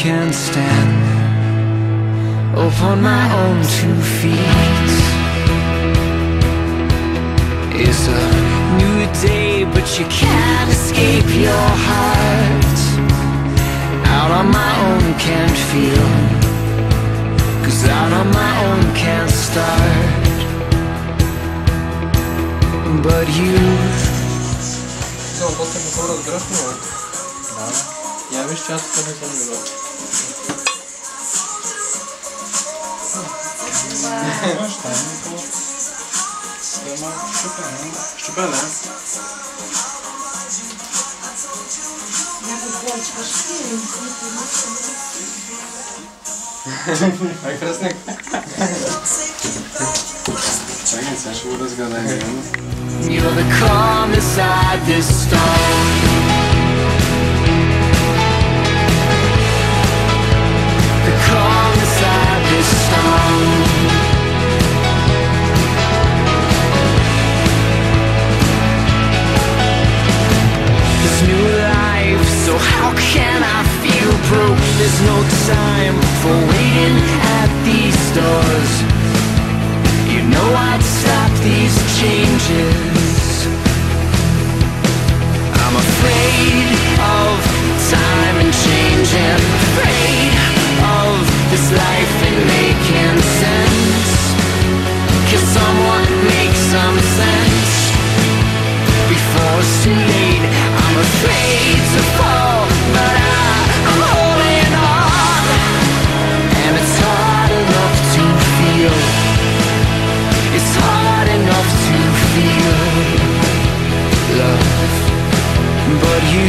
can stand upon my own 2 feet. It's a new day, but you can't escape your heart. Out on my own can't feel, 'cause out on my own can't start. But you. Само после ме хора разбираш много. Да. Я виж, че аз тук не съм любил. Щупене. Ай, кръсник. Чакай, сега ще го разгадаем. You're the calm beside this storm. The calm beside this storm. This new life, so how can I feel broke? There's no time for waiting at these doors. You know I'd stop these changes. I'm afraid of time and change, and afraid of this life and making sense. Can someone make some sense before it's too late? I'm afraid to fall, but I'm holding on, and it's hard enough to feel. It's hard enough to feel love, but you,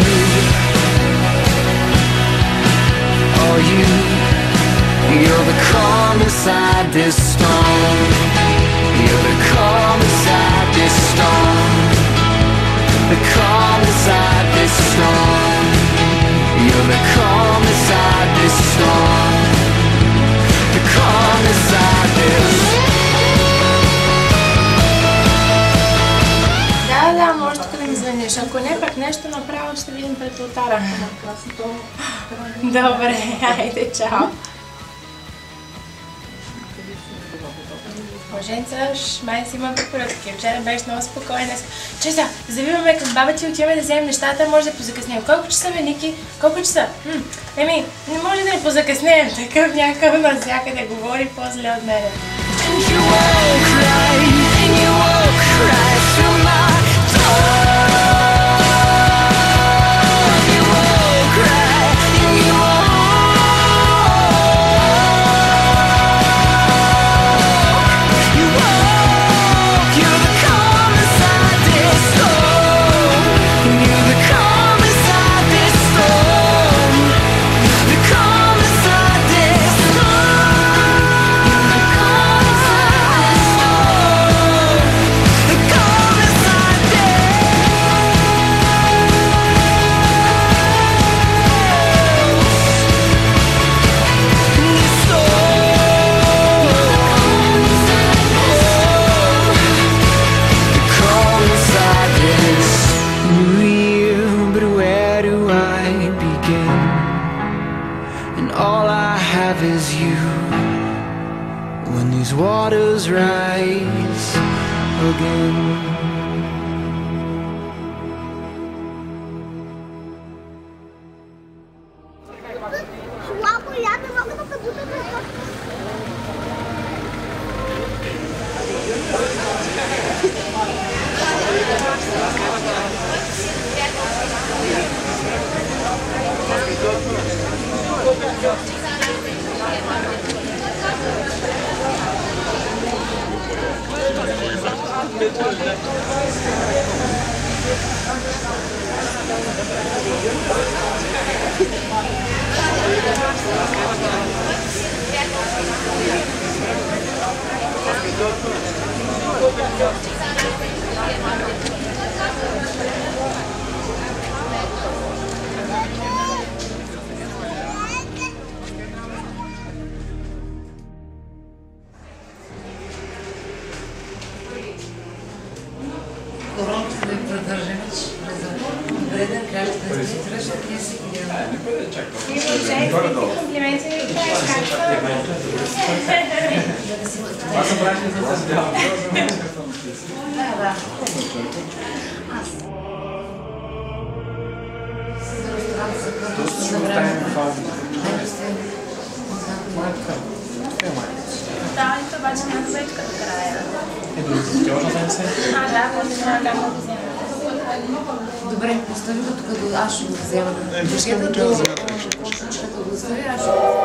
oh you're the calm beside this storm. You're the calm beside this storm. The calm beside this storm. You're the calm beside this storm. The calm beside this. Да, може тук да ми звъниш. Ако не, пък нещо направо ще видим пред ултара. Добре, айде, чао. Боженца, май си има препоръки. Вчера беше много спокойна. Чай сега, завиваме към баба ти, отиваме да вземем нещата, може да позакъснем. Колко часа бе, Ники? Колко часа? Еми, не може да не позакъснем. Такъв някакъв навсякъде говори по-зле от мене. Waters rise again. Коронката да продължим. вреден крак, да не тръща киси. Не бъде чак И въобще, комплименти ми правиш, как са? Това са брашни за създава. Да. Доста ще оставим това. Останалите обаче няма вечка до края. И другите скелча са не се. Да, може да няма да взема. Добре, постави го тук до аз ще го взема. Букета до кошничката го остави, аз ще го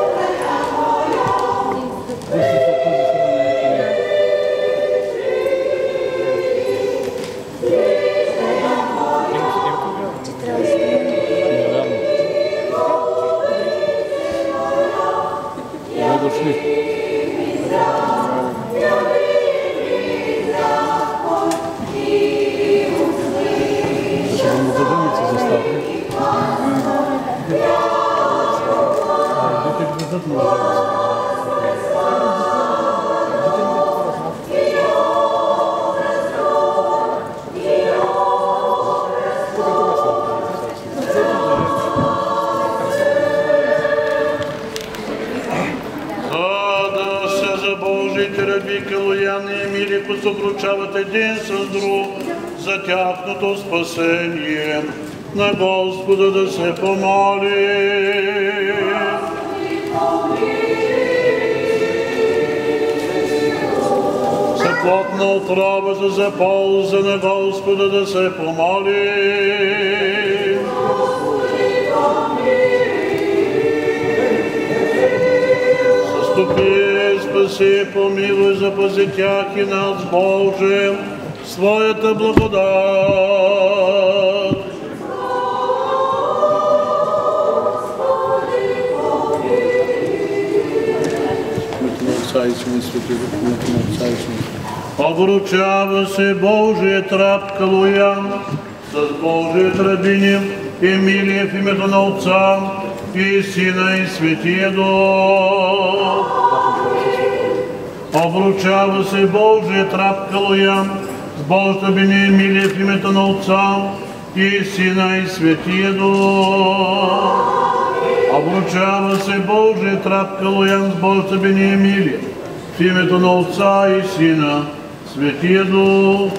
съобручават един с друг за тяхното спасение. На Господа да се помоли. За плотна отравата за полза на Господа да се помоли. Заступи, спаси, помилуй, запази тях и нас, Боже, своята благодат. Обручава се Божият раб Калоян с Божият рабинин Емилия в името на Отца и Сина и Светия Дух. Обручава се Божият раб Калоян с Божията рабиня Емилия в името на Отца и Сина и Светия Дух. Обручава се Божият раб Калоян с Божията рабиня Емилия в името на Отца и Сина, Светия Дух.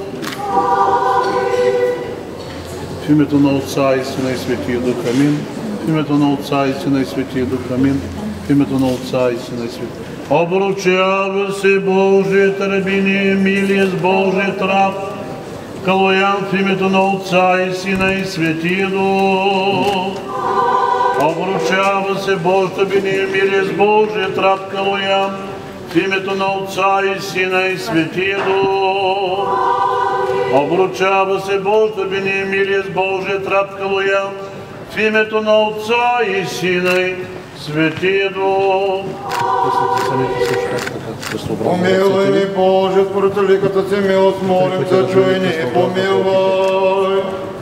В името на Отца и Сина и Светия Дух, амин. В името на Отца и Сина и Светия Дух, амин. В името на Отца и Сина и Светия Дух. Обручава се Божият рабиня Емилия с Божият раб Калоян в името на Отца и Сина и Светия Дух. Обручава се Божият рабиня Емилия с Божият раб Калоян в името на Отца и Сина и Светия Дух. Обручава се Божият рабиня Емилия с Божият раб Калоян в името на Отца и Сина и Светия Дух. Помилуй ни, Боже, според великата си милост, молим се, чуй ни и помилуй.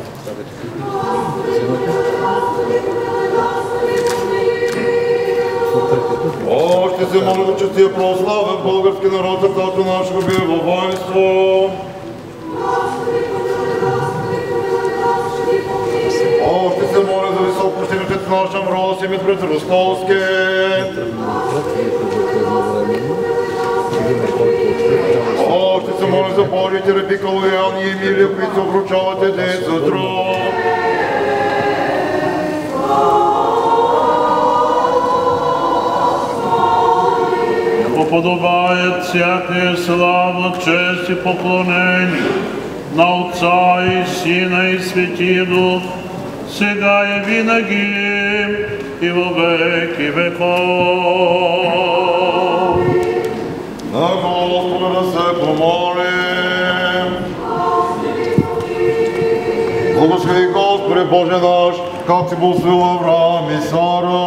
Още се моля да честия православен български народ, сърцето нашето бие във воинство. Още се моля за високопочтенитец наш Амвросий Митрополит Ростовски. Още се моля за Божиите раби Калоян и Емилия, които се обручават един за друг. Подобает всякая слава, чест и поклонение на Отца и Сина и Светия Дух, сега и винаги и во веки веков. На Господа да се помолим. Благослови Господи Боже наш, как си благословил Авраам и Сара.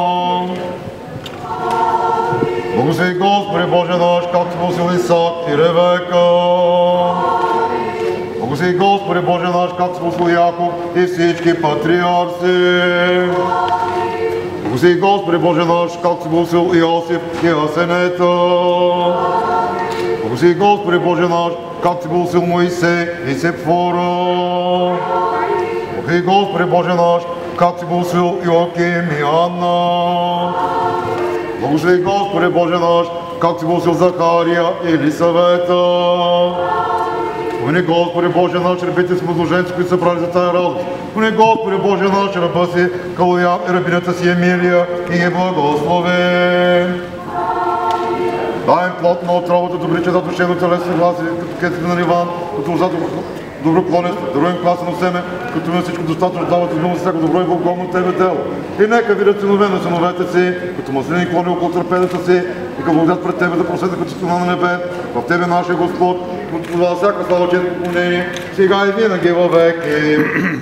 Благослови Господи Боже наш, как си благословил Исак и Ревека. Благослови Господи Боже наш, как си благословил Яков и всички патриарси. Благослови Господи Боже наш, как си благословил Иосиф и Асенета. Благослови Господи Боже наш, как си благословил Моисей и Сепфора. Благослови, Господи Боже наш, как си благословил Иоаким и Анна. Благослови, Господи Боже наш, как си благословил Захария и Елисавета. Помни, Господи Боже наш, рабите си мъжложенци, които са брали за тая радост. Помни, Господи Боже наш, раба си Калоян и рабинята си Емилия и ги благослови. Дай им плод на отровата, добри чеда, душевно телесно гласи, като кетите на Иван, като лозата добро клонество, даруем класено семе, като има всичко достатъчно дават измилно за всяко добро и благоволно Тебе дело. И нека видят синове на синовете си, като маслини клони около трапезата си и като благодат пред Тебе да просветят като стена на небе, в Тебе нашия Господ, от това всяка слава, чест и поклонение, сега и винаги във веки.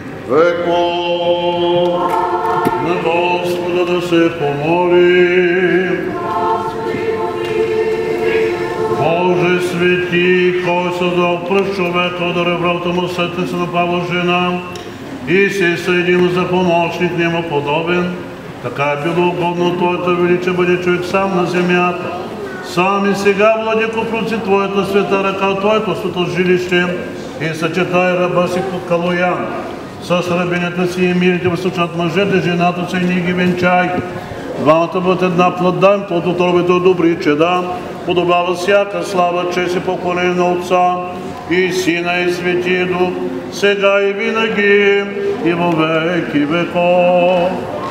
Веков! На Господа да се помолим. Боже свети, кой създал пръв човека, удари врата му, сетне се напава жена и се съединил за помощник, няма подобен. Така е било угодно Твоята величие, бъде човек сам на земята. Сам и сега, владико, проци Твоята света ръка, Твоето свето жилище и съчетай раба си под Калоян. С рабинята си и мирите възсочат мъжете, жената си и ние ги венчай. Двамата бъдат една плът, дай им плод от робите добри чеда. Подобава всяка слава, чест и поклонение на Отца и Сина и Светия Дух, сега и винаги и във веки веков.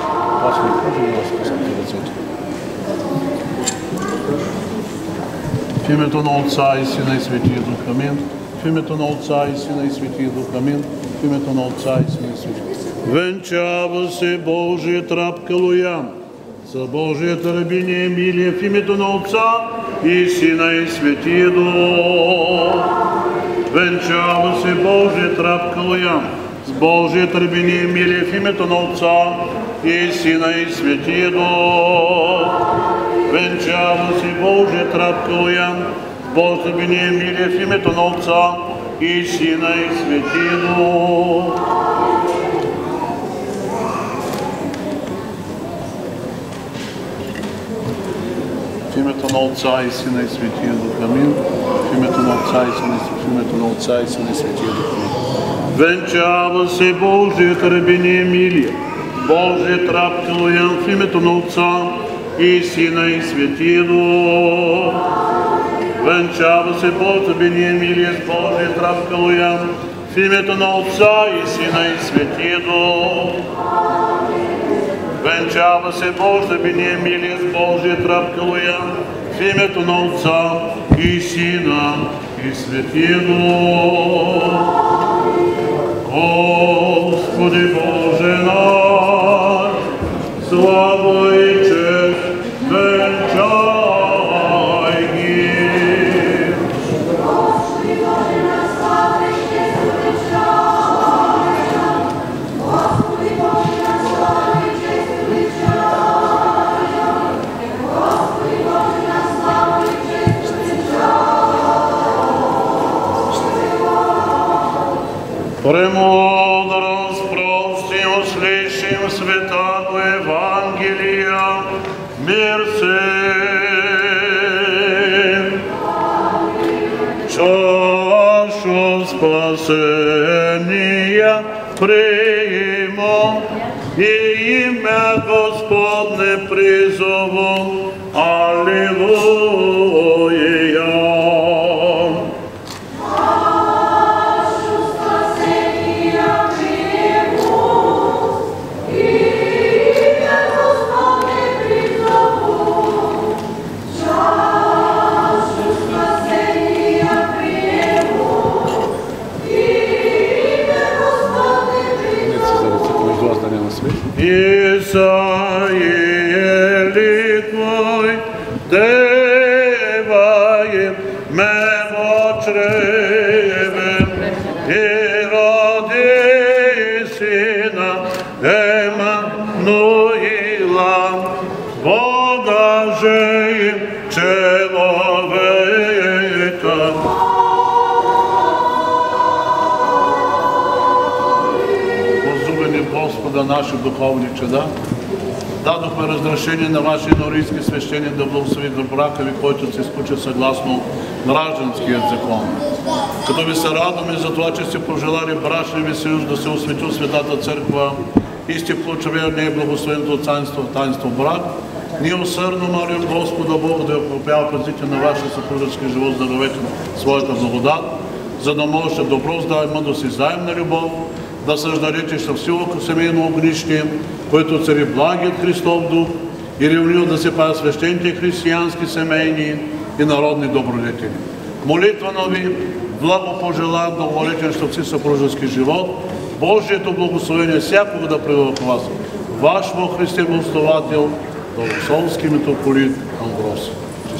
В името на Отца и Сина и Светия Дух, амин. В името на Отца и Сина и Светия Дух, амин. В името на Отца и Сина и Светия Дух. Венчава се Божият раб Калоян за Божията рабиня Емилия в името на Отца и Сина и Светия Дух. Венчава се Божият раб Калоян с Божията рабиня Емилия в името на Отца и Сина и Светия Дух. Венчава се Божият раб Калоян с Божията рабиня Емилия в името на Отца и Сина и Светия Дух. В името на Отца и Сина и Светия Дух, амин. В името на Отца и Сина и Светия Дух, амин. Венчава се Божият рабиня Емилия, Божият раб Калоян в името на Отца и Сина и Светия Дух. Венчава се Божият рабиня Емилия с Божият раб Калоян в името на Отца и Сина и Светия Дух. Венчава се Божият рабиня Емилия с Божият раб Калоян в името на Отца и Сина и Светия Дух. Господи Боже наш, слава и чест венчай ги. Премудрост простим, услышим святаго Евангелия, мир се. Чашу спасения приму и имя Господне призову. Аллилуйя. Израили Твой, деваем ме во чреве, и роди Сина Емануила, Бога же им человека. Возлюбени Господа наши духовни чеда, дадохме разрешение на вашия норийски свещеник да благослови брака ви, който се случи съгласно на ражданският закон. Като ви се радваме за това, че сте пожелали брачния ви съюз да се освети в Светата Църква и сте получили от нея благословеното таинство брак, ние усърдно молим Господа Бога да окропява пазите на вашия съпружески живот, да дадете своята благодат, за да можете добро здраве, мъдрост и взаимна любов да създадете щастливо семейно огнище, което цари благият Христов дух и ревниво да се пазят свещените християнски семейни и народни добродетели. Молитвено ви благопожелавам дълголетен щастлив съпружески живот, Божието благословение всякога да пребъдва в вас. Ваш во Христе Благословател, Благословски митрополит Амвросий.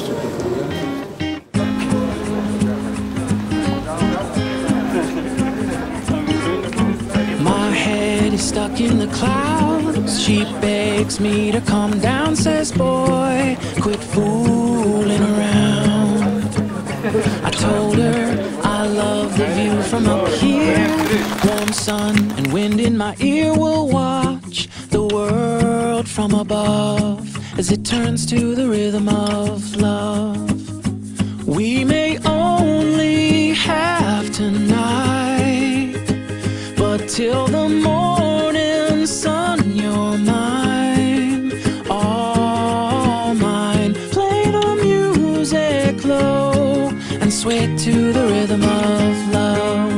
My head is stuck in the clouds. She begs me to calm down, says, boy, quit fooling around. I told her I love the view from up here. Warm sun and wind in my ear, will watch the world from above as it turns to the rhythm of love. We may only have tonight, but till the morning sun, you're mine, all mine. Play the music low and sway to the rhythm of love.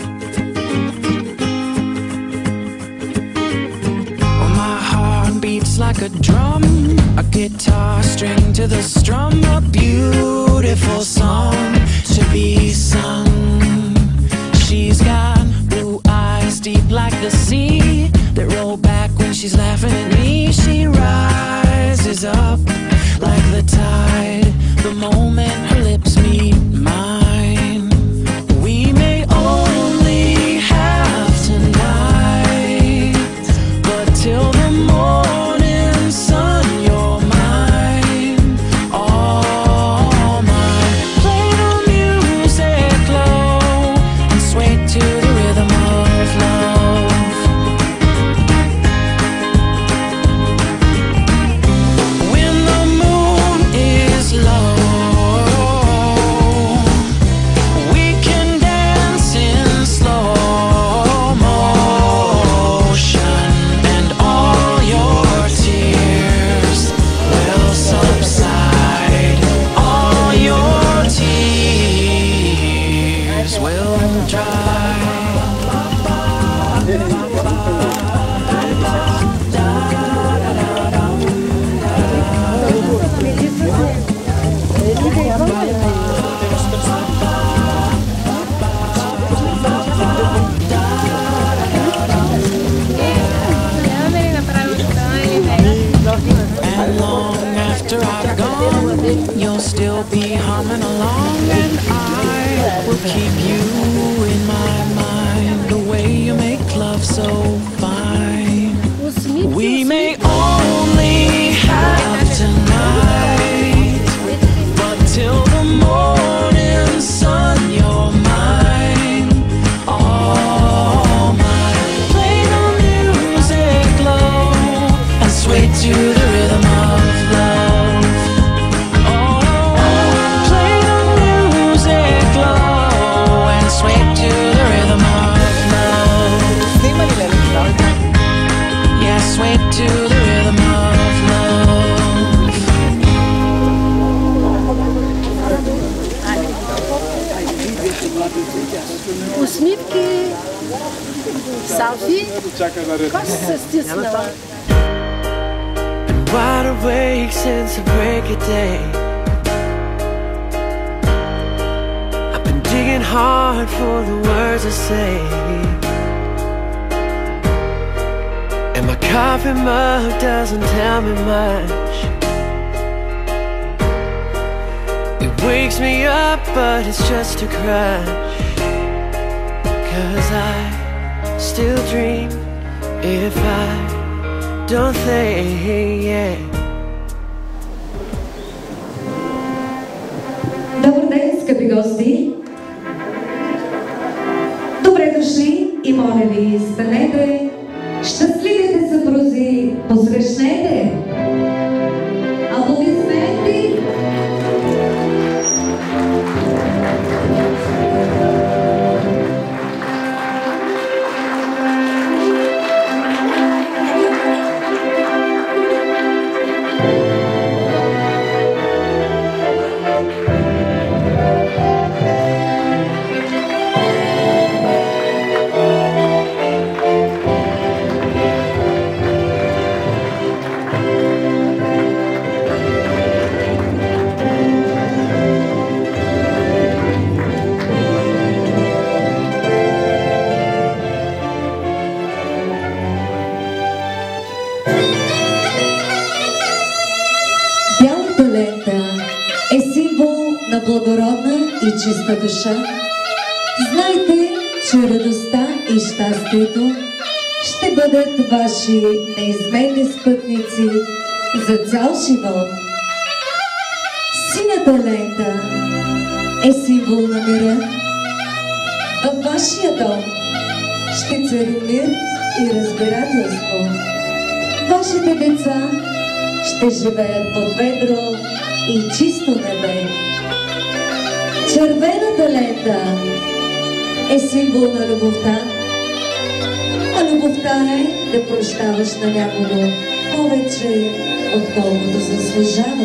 Oh, my heart beats like a drum, a guitar string to the strum, a beautiful song to be sung. She's got blue eyes deep like the sea that roll back when she's laughing at me. She rises up like the tide the moment her lips meet mine. We may only have tonight, but till the morning sun, you're mine, all mine. Play the music low and sway to the rhythm of love. When the moon is low, we can dance in slow motion, and all your tears will subside. All your tears will dry. And long after I've gone, you'll still be humming along, and I will keep you in my mind, the way you make love so fine. We may only have tonight, but till the morning sun, you're mine, all mine. Play the music low and sway to the rhythm of love. Oh, play the music low and sway to the rhythm of love. Yeah, sway to the rhythm of love. Усмивки, селфи, кой се стиснала? Wide awake since the break of day. I've been digging hard for the words to say, and my coffee mug doesn't tell me much. It wakes me up, but it's just a crush. 'Cause I still dream if I don't think, yeah. Добър ден, скъпи гости! Добре дошли и моля ви, станете, щастливите съпрузи посрещнете! Аплодисменти! чиста душа, знайте, че радостта и щастието ще бъдат ваши неизменни спътници за цял живот. Синята лента е символ на мира. Във вашия дом ще цари мир и разбирателство. Вашите деца ще живеят под ведро и чисто небе. Червената лента е символ на любовта, а любовта е да прощаваш на някого повече, отколкото заслужава.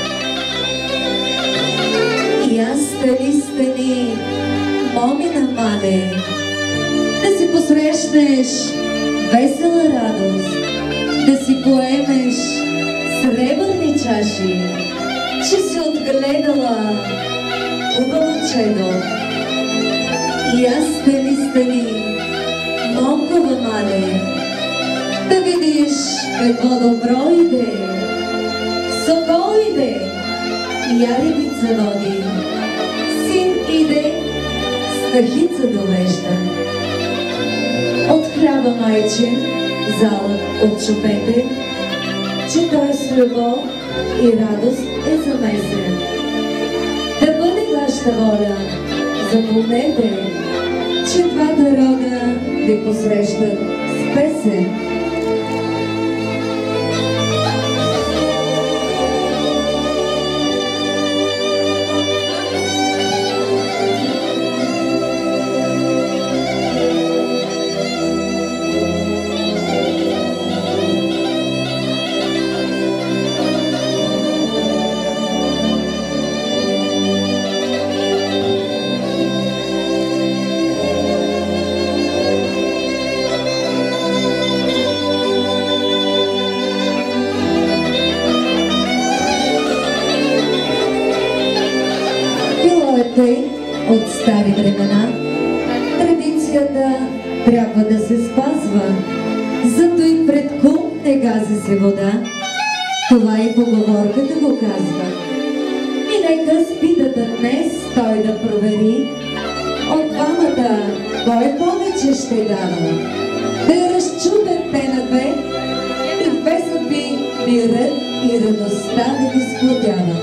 И аз стани, момина мале, да си посрещнеш весела радост, да си поемеш сребърни чаши, че си отгледала хубаво чедо. И аз стани, момкова мале, да видиш какво добро иде, сокол иде, ярибица води, син иде, стахица довежда. От хляба майчин залък отчупете, че той с любов и радост е замесен. Да бъде вашата воля, запомнете, че двата рода ви посрещат с песен. От стари времена традицията трябва да се спазва, зато и пред куп не гази се вода. Това и поговорката го казва. И нека с питата днес той да провери от двамата кой повече ще дава. Да я разчупят те на две и в две съдби мирът и радостта да ги сплотява.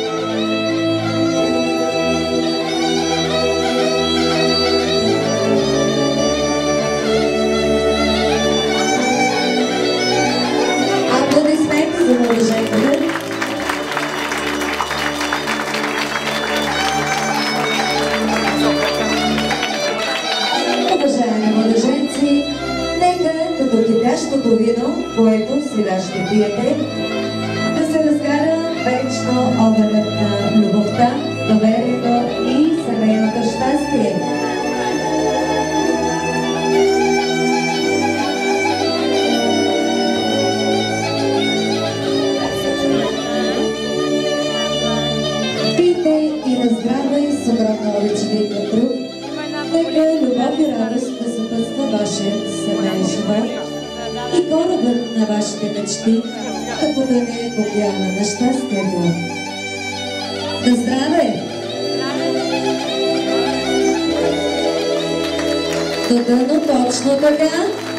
Уважаеми младоженци, нека като кипящото вино, което сега ще пиете, да се разгара вечно огънят на любовта, доверието и семейното щастие. С огромно обичане към друг, нека любов и радост да съпътства вашия семейен живот и корабът на вашите мечти да потъне в океана на щастието. На здраве! До дъно точно така!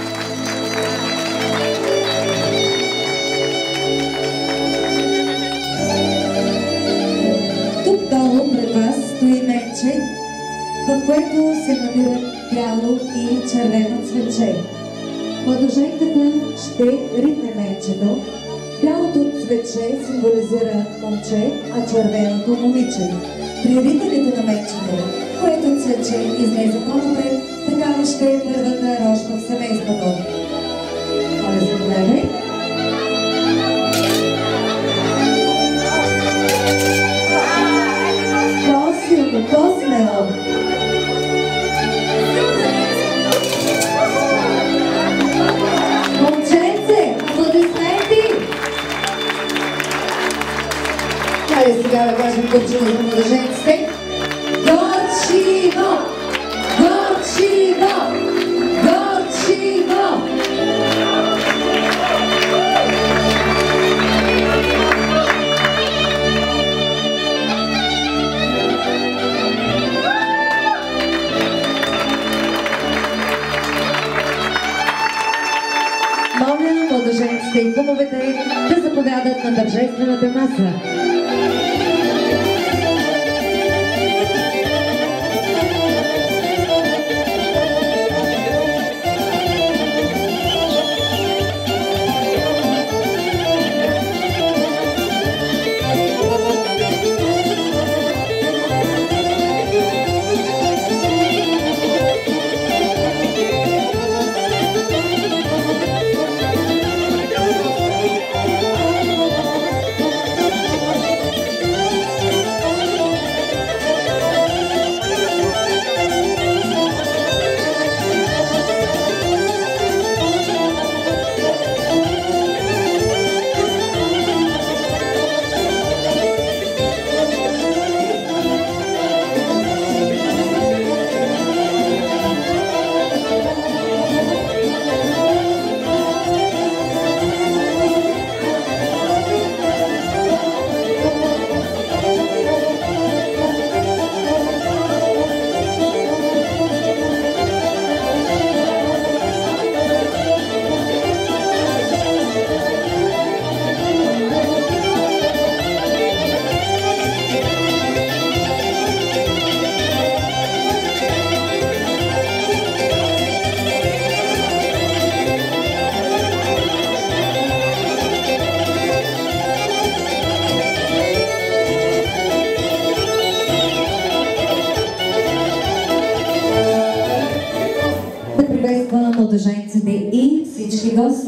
Стои менче, в което се набират бяло и червено цвече. Младоженката ще ритне менчето. Бялото цвече символизира момче, а червеното момиче. При ритането на менчето, което цвече излезе по-напред, такава ще е първата рожба в семейството. Моля, загледай. По-смело. Момченце, аплодисменти! Хайде сега да кажем купчина за младоженците. Горчиво! Горчиво! Горчиво! попадат на тържествената маса. Младоженците и всички гости.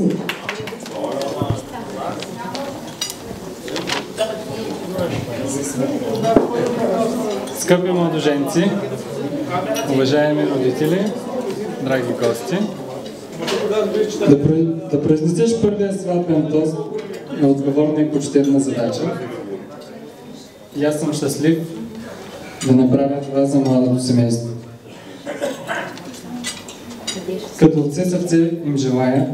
Скъпи младоженци, уважаеми родители, драги гости, да произнесеш първия сватбен тост е отговорна и почтенна задача. И аз съм щастлив да направя това за младото семейство. Като от все сърце им желая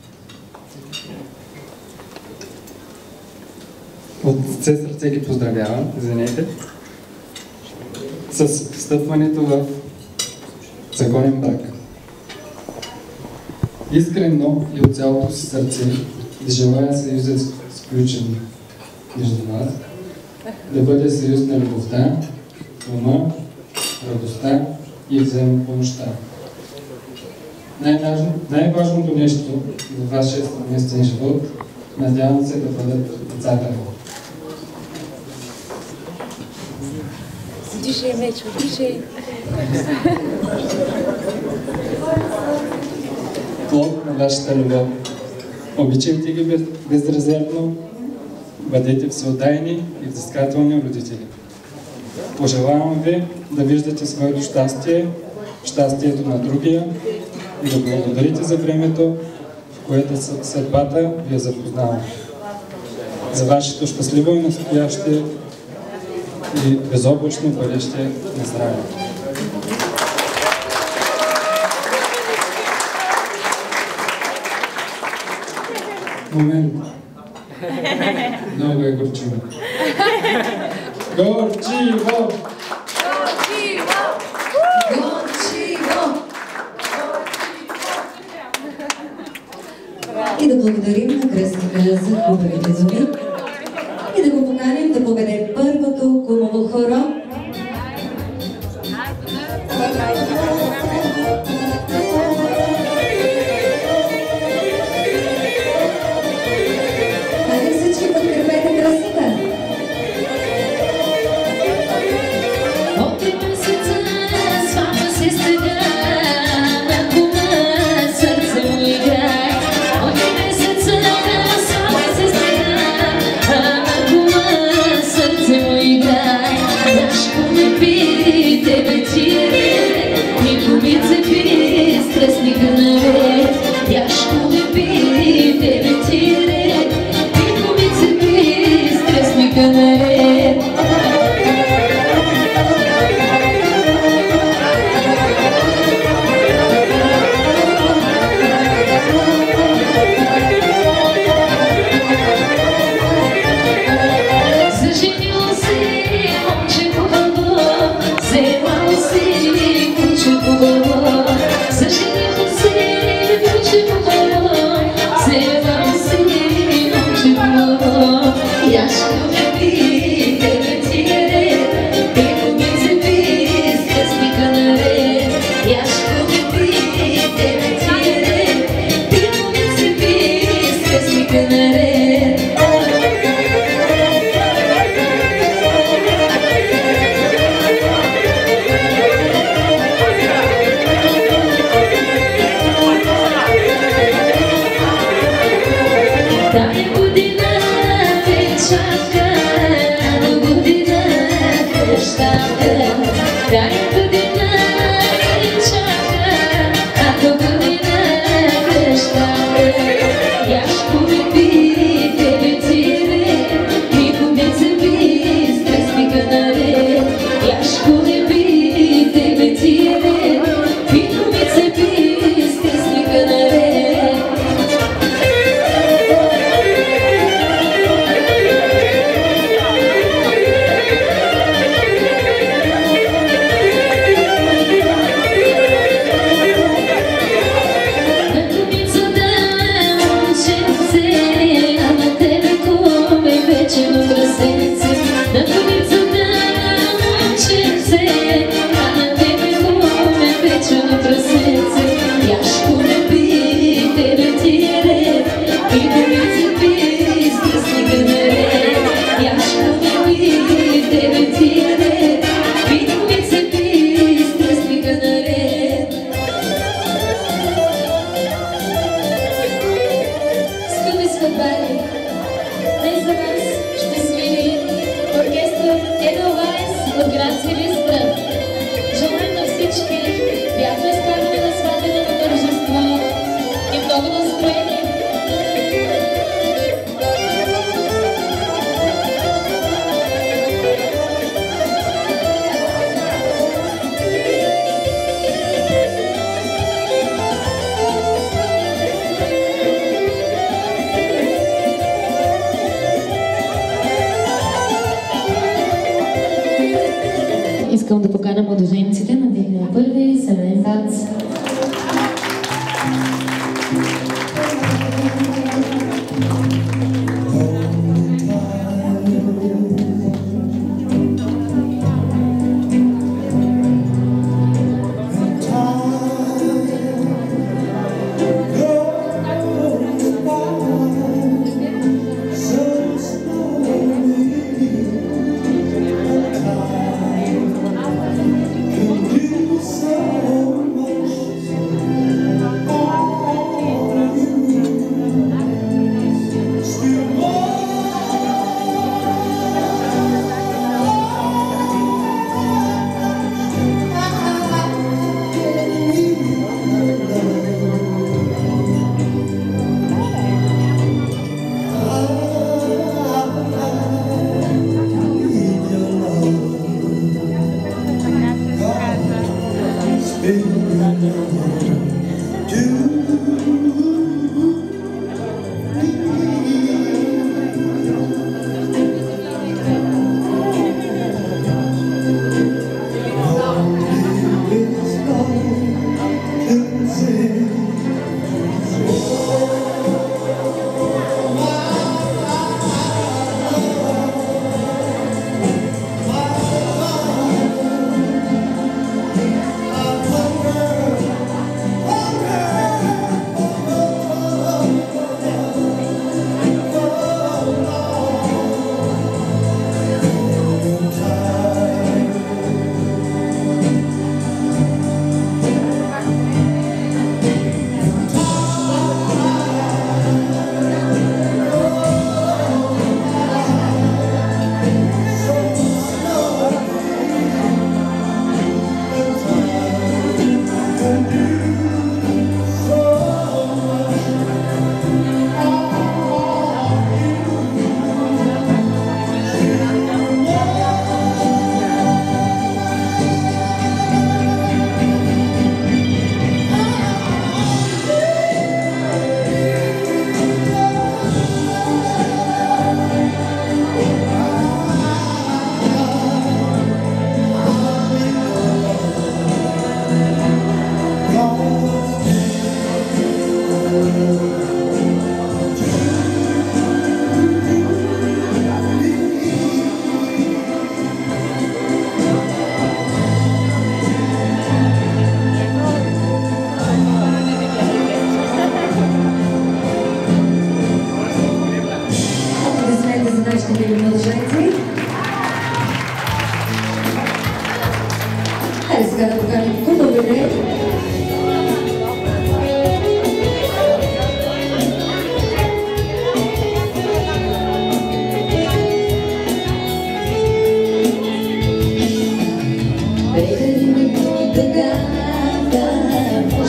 от все сърце ги поздравявам, извинете, с встъпването в законен брак. Искрено и от цялото си сърце ви желая съюзът сключен между вас да бъде съюз на любовта, ума, радостта и взаимопомощта. Най-важното нещо в вашия съвместен живот, надявам се да бъдат децата ви. Дишай, Мечо, дишай. Плод на вашата любов. Обичайте ги безрезервно, бъдете всеотдайни и взискателни родители. Пожелавам ви да виждате своето щастие, щастието на другия и да благодарите за времето, в което съдбата ви е запознала. За вашето щастливо и настояще и безоблачно бъдеще на здраве. Момент. Много е горчиво. Горчиво! И да благодарим на кръстника за хубавите думи и да го поканим да поведе първото кумово хоро. Хайде всички подкрепете кръстника! От 3 месеца сватба се стега, на кума сърце му играе. От 3 месеца сватба се стега, на кума сърце му играе. Яшко не пи, тебе тире, и кумице пи, стръсника наве. Яшко не пи, тебе тире, и кумице пи, стръсника наве. Заженило се момче хубаво, вземало си куче хубаво. Тая година те чака, до година кръщата. Тая година те чака, а до година кръщата. Яшко ме би, тебе тире, ми побица би, стрес ми канаре. Яшко ме би, тебе тире, ми побица би, стрес ми канаре. Искам да поканя младоженците на първи семейен танц.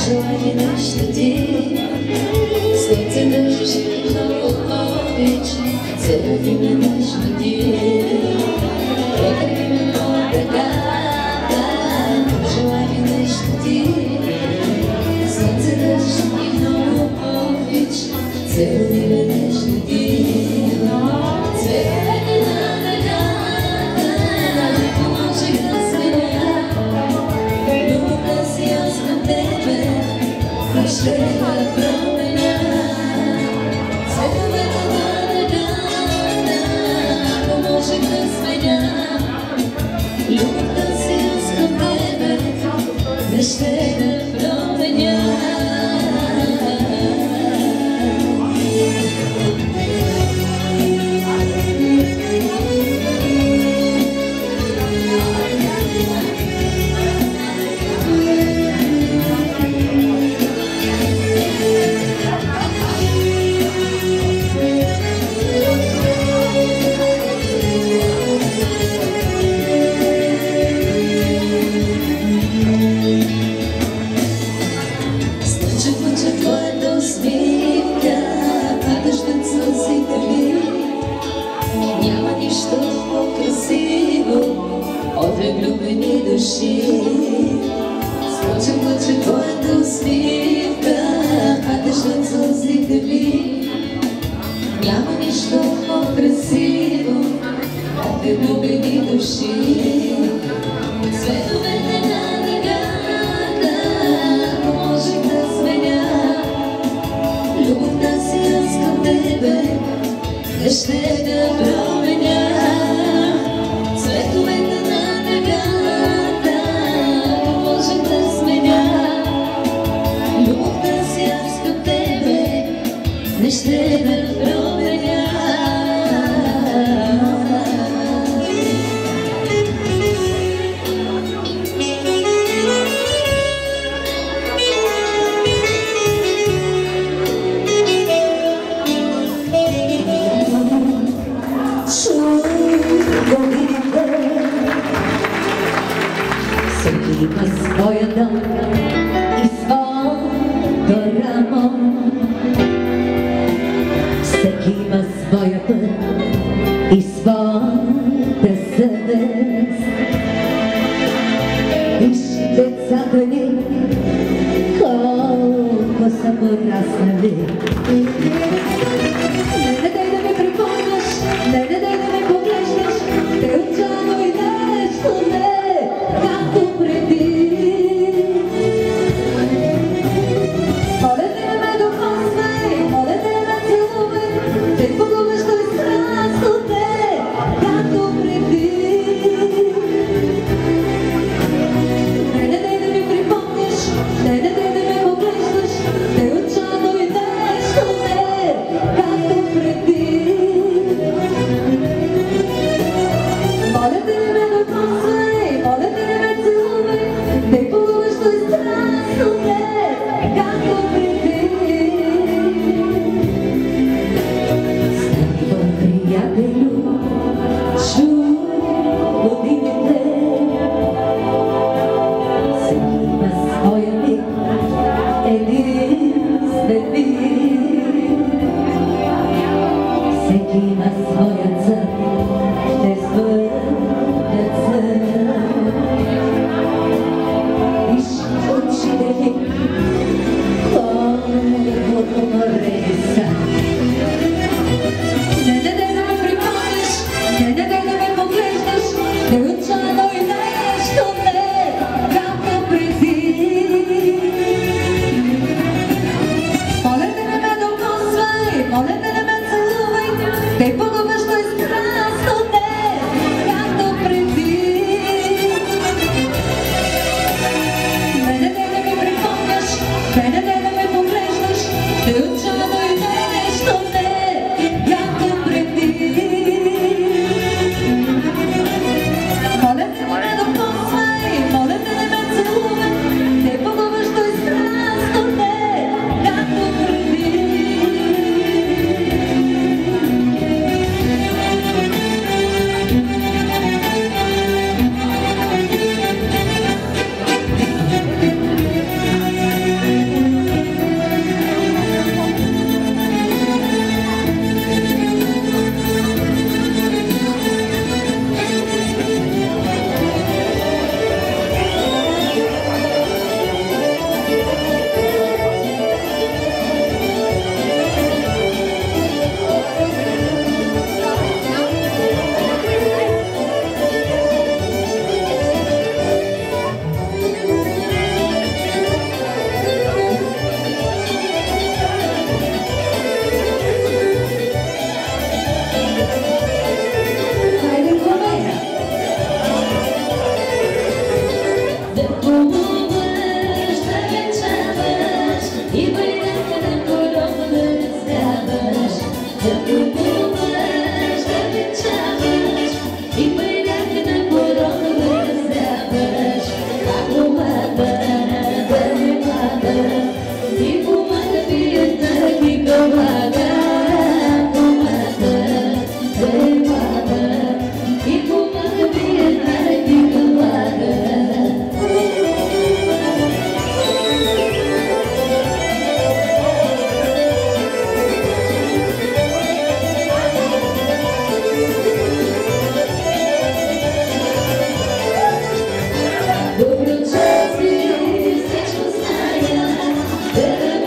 Желай ми нещо ти, слънце, дъжд и много обичай, целуй ме нежно ти, прегърни ме твоя ръка. Желай ми нещо ти, слънце, дъжд и много обичай, целуй ме нежно ти. Цветовете на ръката, можех да сменя любовта си аз към тебе, ще да променя. Цветовете на ръката, можех да сменя любовта си аз към тебе, ще да променя. Няма нищо по-красиво от влюбени души. Скоча плаче твоята усмивка, падаш от сълзите ми. Няма нищо по-красиво от влюбени души. Цветовете на ръката, можех да сменя любовта си аз към тебе, ще да променя. Цветовете на ръката, можех да сменя любовта си аз към тебе, ще да променя. Всеки има своя дом и своето рамо. Всеки има своя път и своята съвест. Виж децата ни, колко са пораснали. Не дай да ме припомняш, не дай да ме поглеждаш, те отчаяно и нещо не, както преди. Моля те да ме докосвай, моля те да ме целувай, те погубващо и страстно те, както преди. Не дай да ми припомняш, не дай да ме поглеждаш, те отчаяно и нещо не, и помага ви една кика влага. Помага, заебава, и помага ви една кика влага. Доброчасти всичко зная,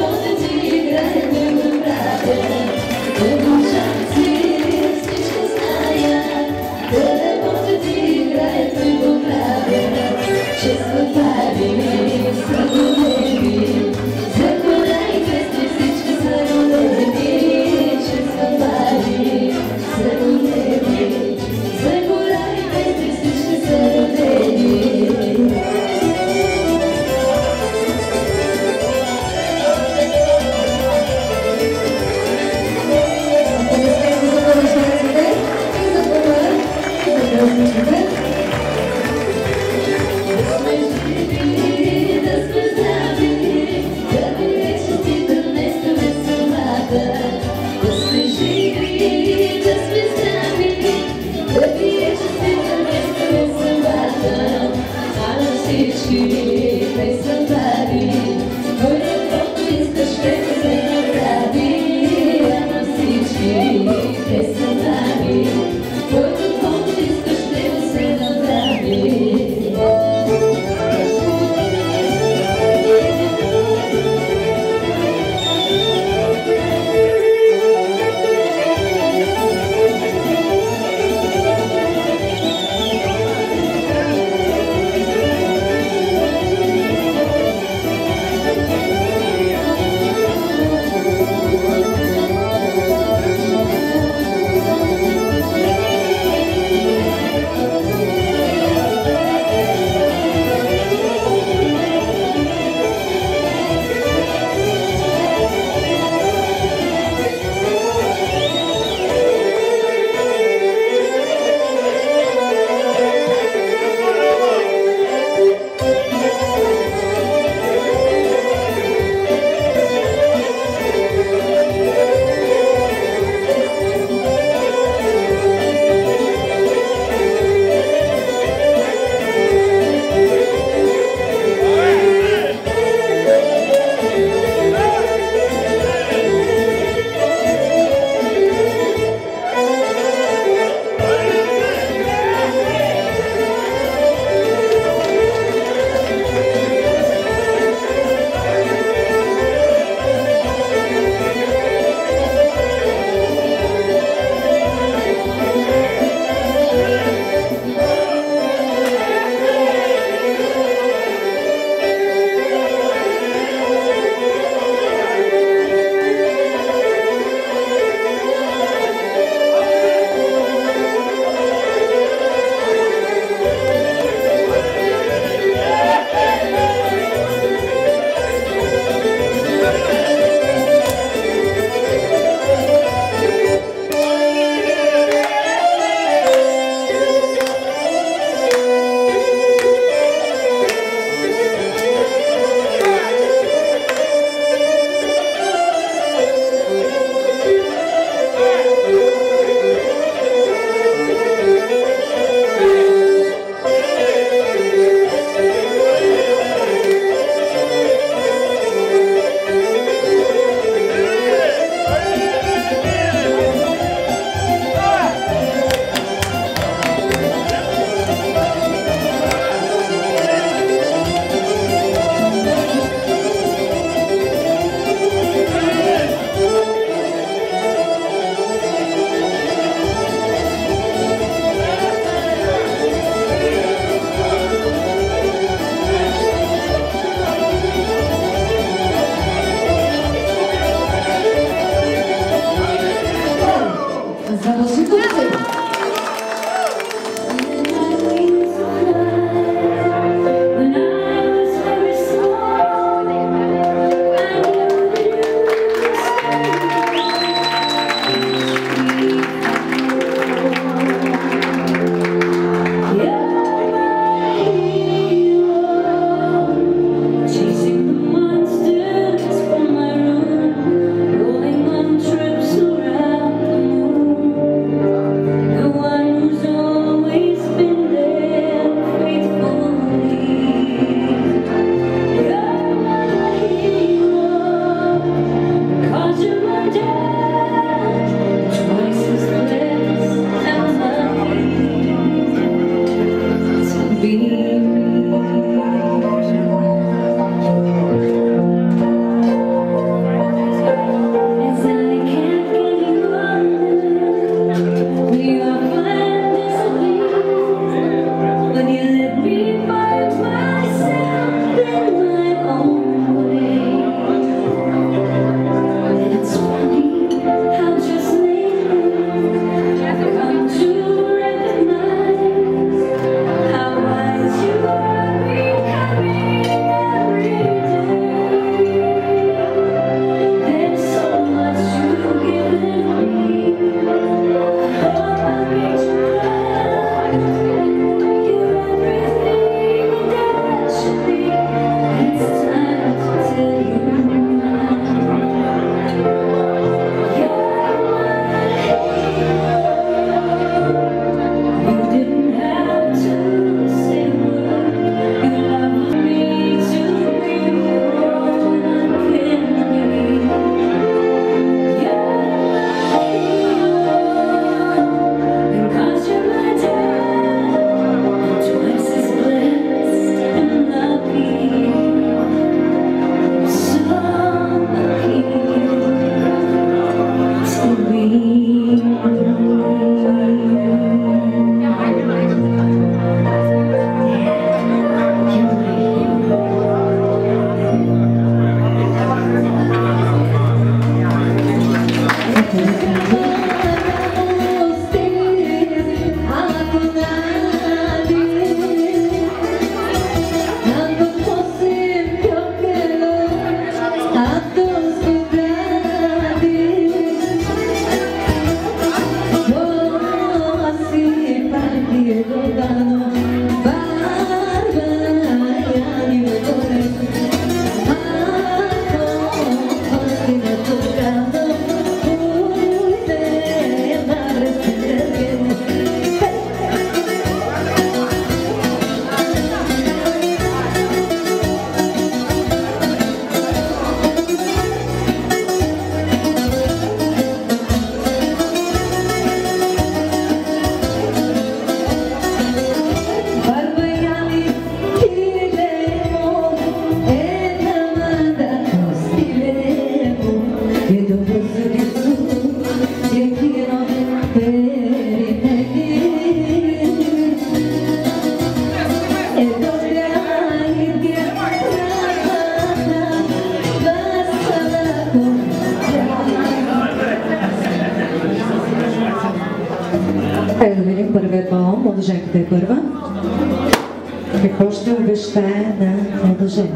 Хайде да видим първият балон. Младоженката е първа. Какво ще обещае на младоженеца?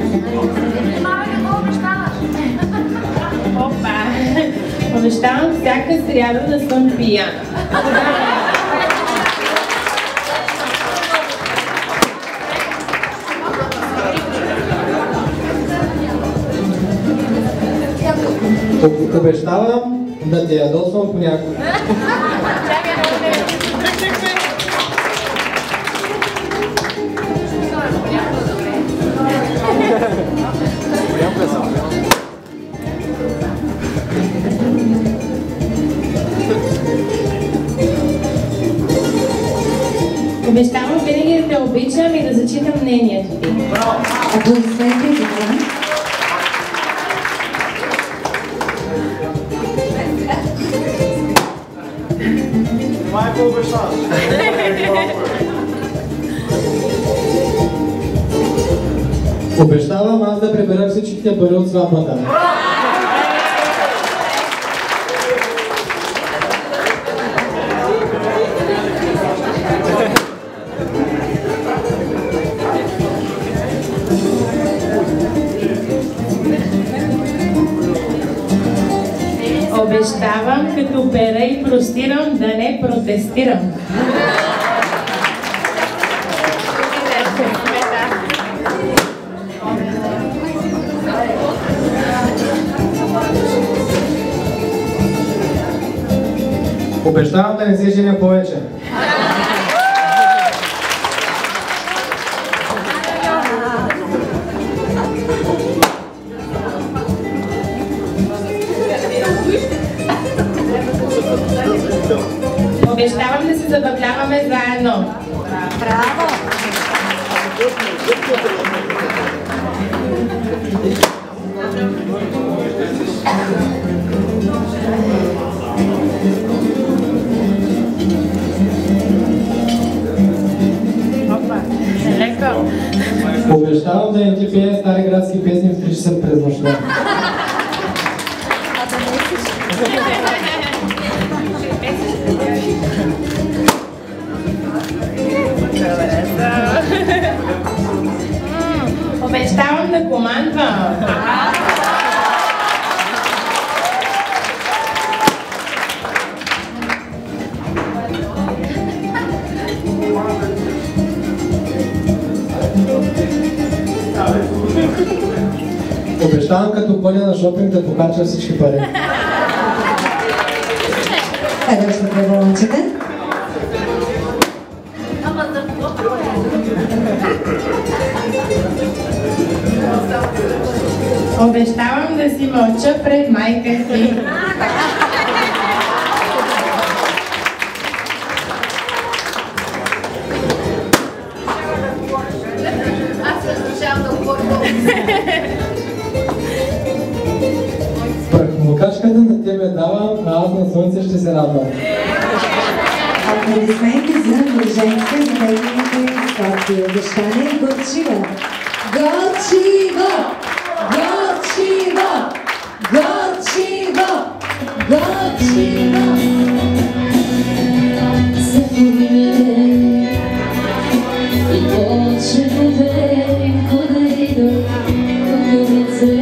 Опа! Обещавам всяка сряда да съм пияна. Обещавам да те ядосвам понякога. Обещавам винаги да те обичам и да зачитам мнението ти. Аплодисменти за това. Това е по-обещаваш. Обещавам аз да прибера всичките пари от сватбата. Обещавам, като пера и простирам, да не протестирам. Обещавам да не се женя повече. Обещавам да се забавляваме заедно. Браво! Обещавам да не ти пея стари градски песни в 3 часа през нощта. Обещавам да командвам. Обещавам като ходя на шопинг да покача всички пари. Хайде още две балончета. Обещавам да си мълча пред майка си. Аз също ще да говоря. Прахомокачката на тебе давам, а аз на слънце ще се радвам. Аплодисменти за младоженците за техните сладки обещания. Горчиво! Горчиво! Горчиво! Горчиво! Горчиvo! И почне повеliko da idu u ljubice.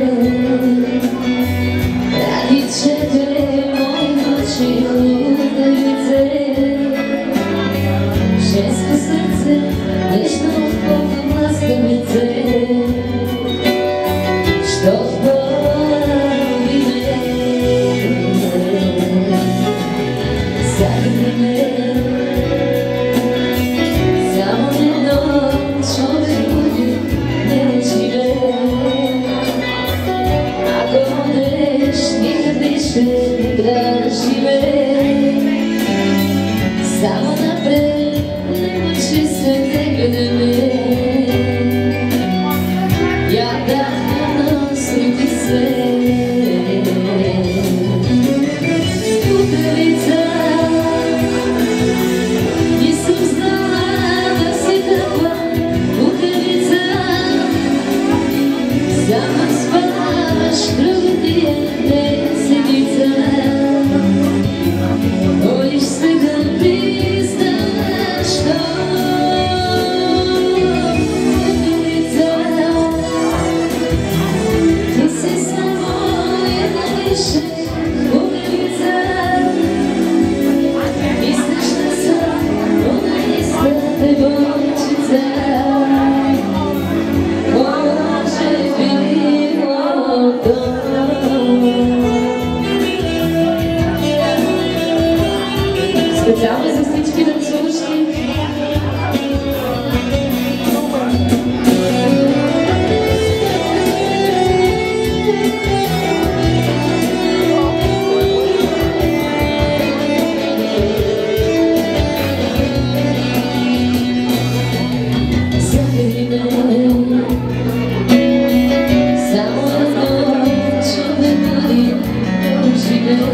Radit ćete moje noći ludavice. Žensko srce, nešto poput laskavice. Što voli me.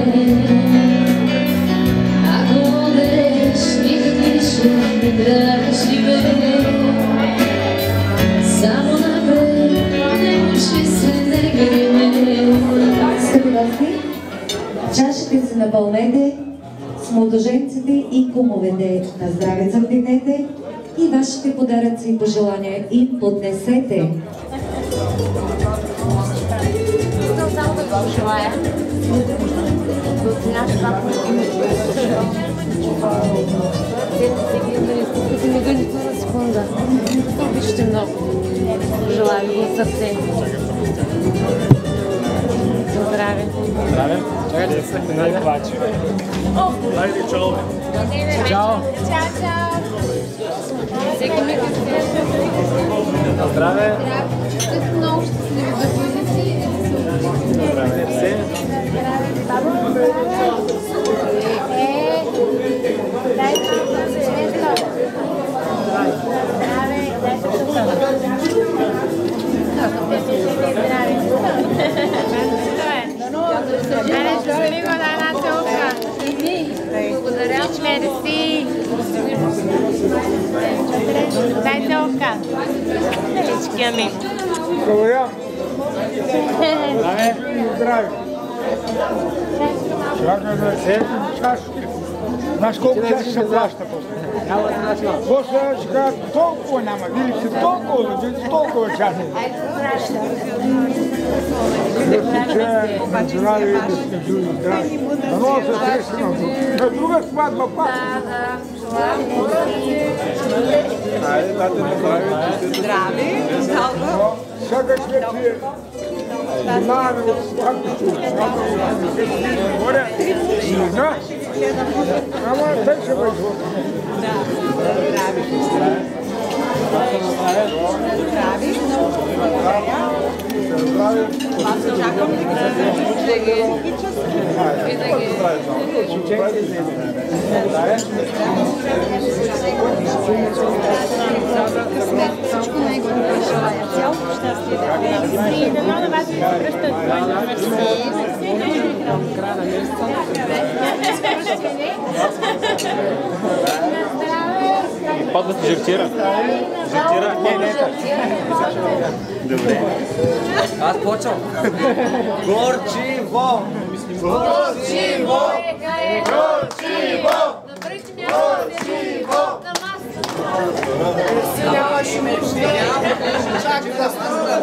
Ако одеш, никак više не трябваш и бе. Само напред, не мъчи се, не греме. Скъпи гости, чашите си напълнете с младоженците и кумовете. На здравица вдигнете и вашите подаръци и пожелания им поднесете. Искам само да го пожелая. Да оценяваш това, което да си ми гънито на секунда. Обичате много. Желая ви от сърце. Здраве. Здраве. Чакайте да се не плаче. Хайде, чао. Чао. Чао. Всеки ми Здраве. много щастливи да бъдете. Здраве. Все. Благодаря. Мерси. Дай целка. Наличкия ми. Благодаря. Здраве. Чакай да се чашки. Знаеш колко чашки се плаща после? После ще кажа толкова няма. Вили си толкова чашки. Да си здрави и да сте живи здрави. Дано се срещна на друга сватба пак. Айде, дате на здрави. Здрави. Сякаш вече внимаваме от сватбото. Горе, жена. Ама тъй ще бъде живота. Здрави. Здрави. Аз чакам да ги всичко най-добро желая. Цялото щастие да ви. И дано на вас ви се връщат двойно. Края на месеца. Падна жертира. Жертира? Не. Добре. Аз почвам. Горчиво! Горчиво! Горчиво! Горчиво! Нямаше мечти. Чакай да стана.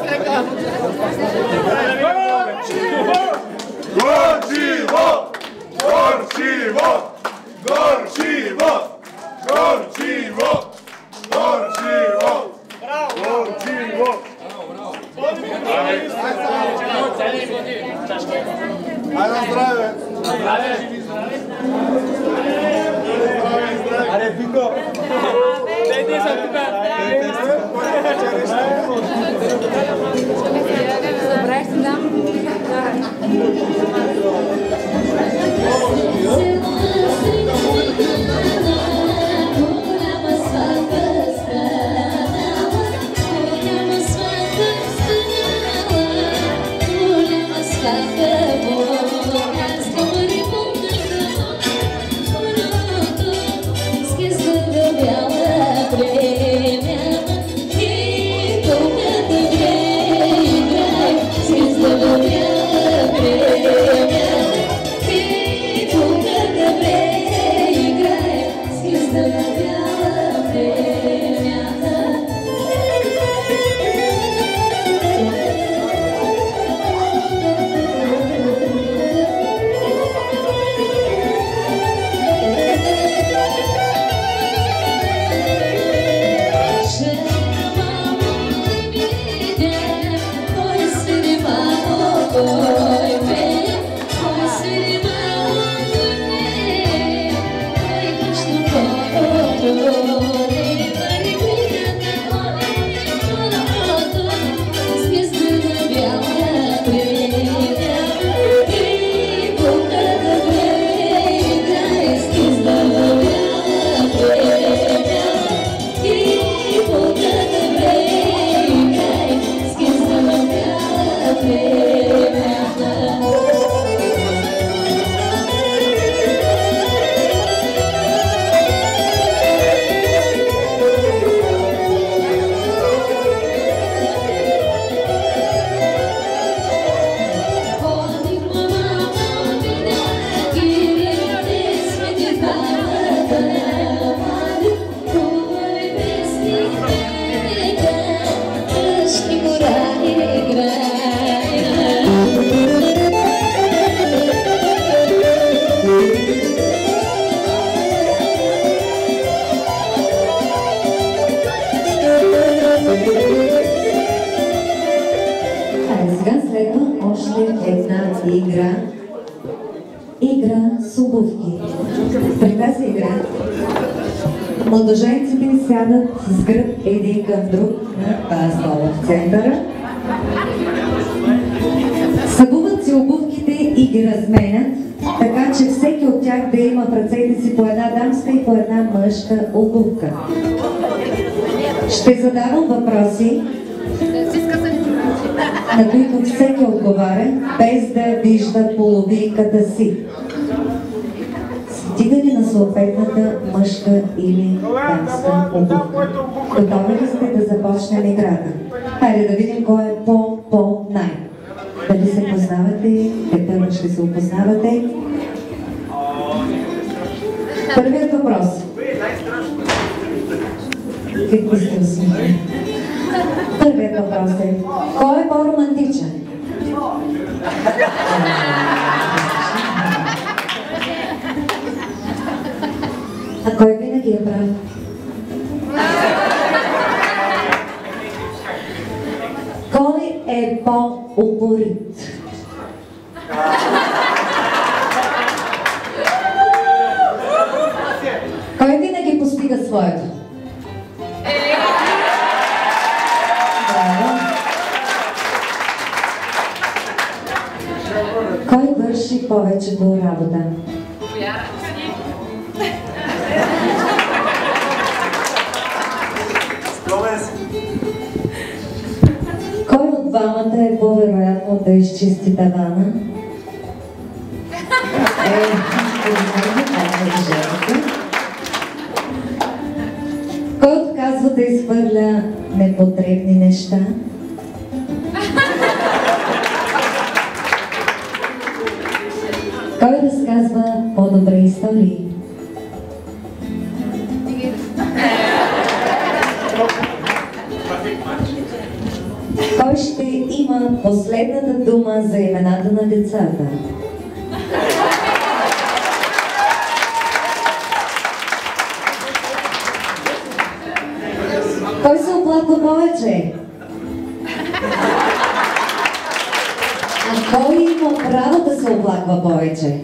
Горчиво! Горчиво! Горчиво! Горчиво! Горчиво! Горчиво! Айде на здраве! Аре, Бико! Дайте са тук! Добре, ще дам. игра с обувки. При тази игра младоженците сядат с гръб един към друг на стола в центъра. Събуват си обувките и ги разменят, така че всеки от тях да има в ръцете си по една дамска и по една мъжка обувка. Ще задавам въпроси, на които всеки отговаря, без да вижда половинката си. Стигане на съответната мъжка или дамска обувка. Готови ли сте да започнем играта? Хайде да видим кой е по-най. Дали се познавате? Те първо ще се опознавате. Първият въпрос. Какви сте усмихни? Първият въпрос е: кой е по-романтичен? А кой винаги е прав? Кой е по-упорит? Кой винаги постига своето? Браво! Кой върши повечето работа? Кой от двамата е по-вероятно да изчисти тавана? Кой отказва да изхвърля непотребни неща? Кой разказва по-добре истории? Кой ще има последната дума за имената на децата? Кой се оплаква повече? А кой има право да се оплаква повече?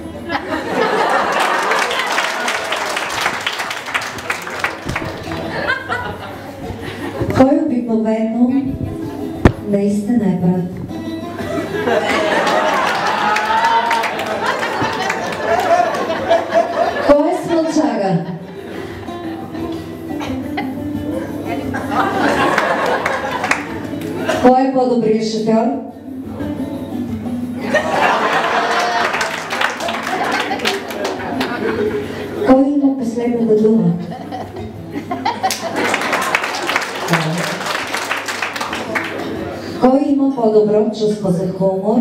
Кой обикновено наистина е прав? Кой е смълчага? Кой е по-добрият шофьор? Кой има последната дума? Кой има по-добро чувство за хумор?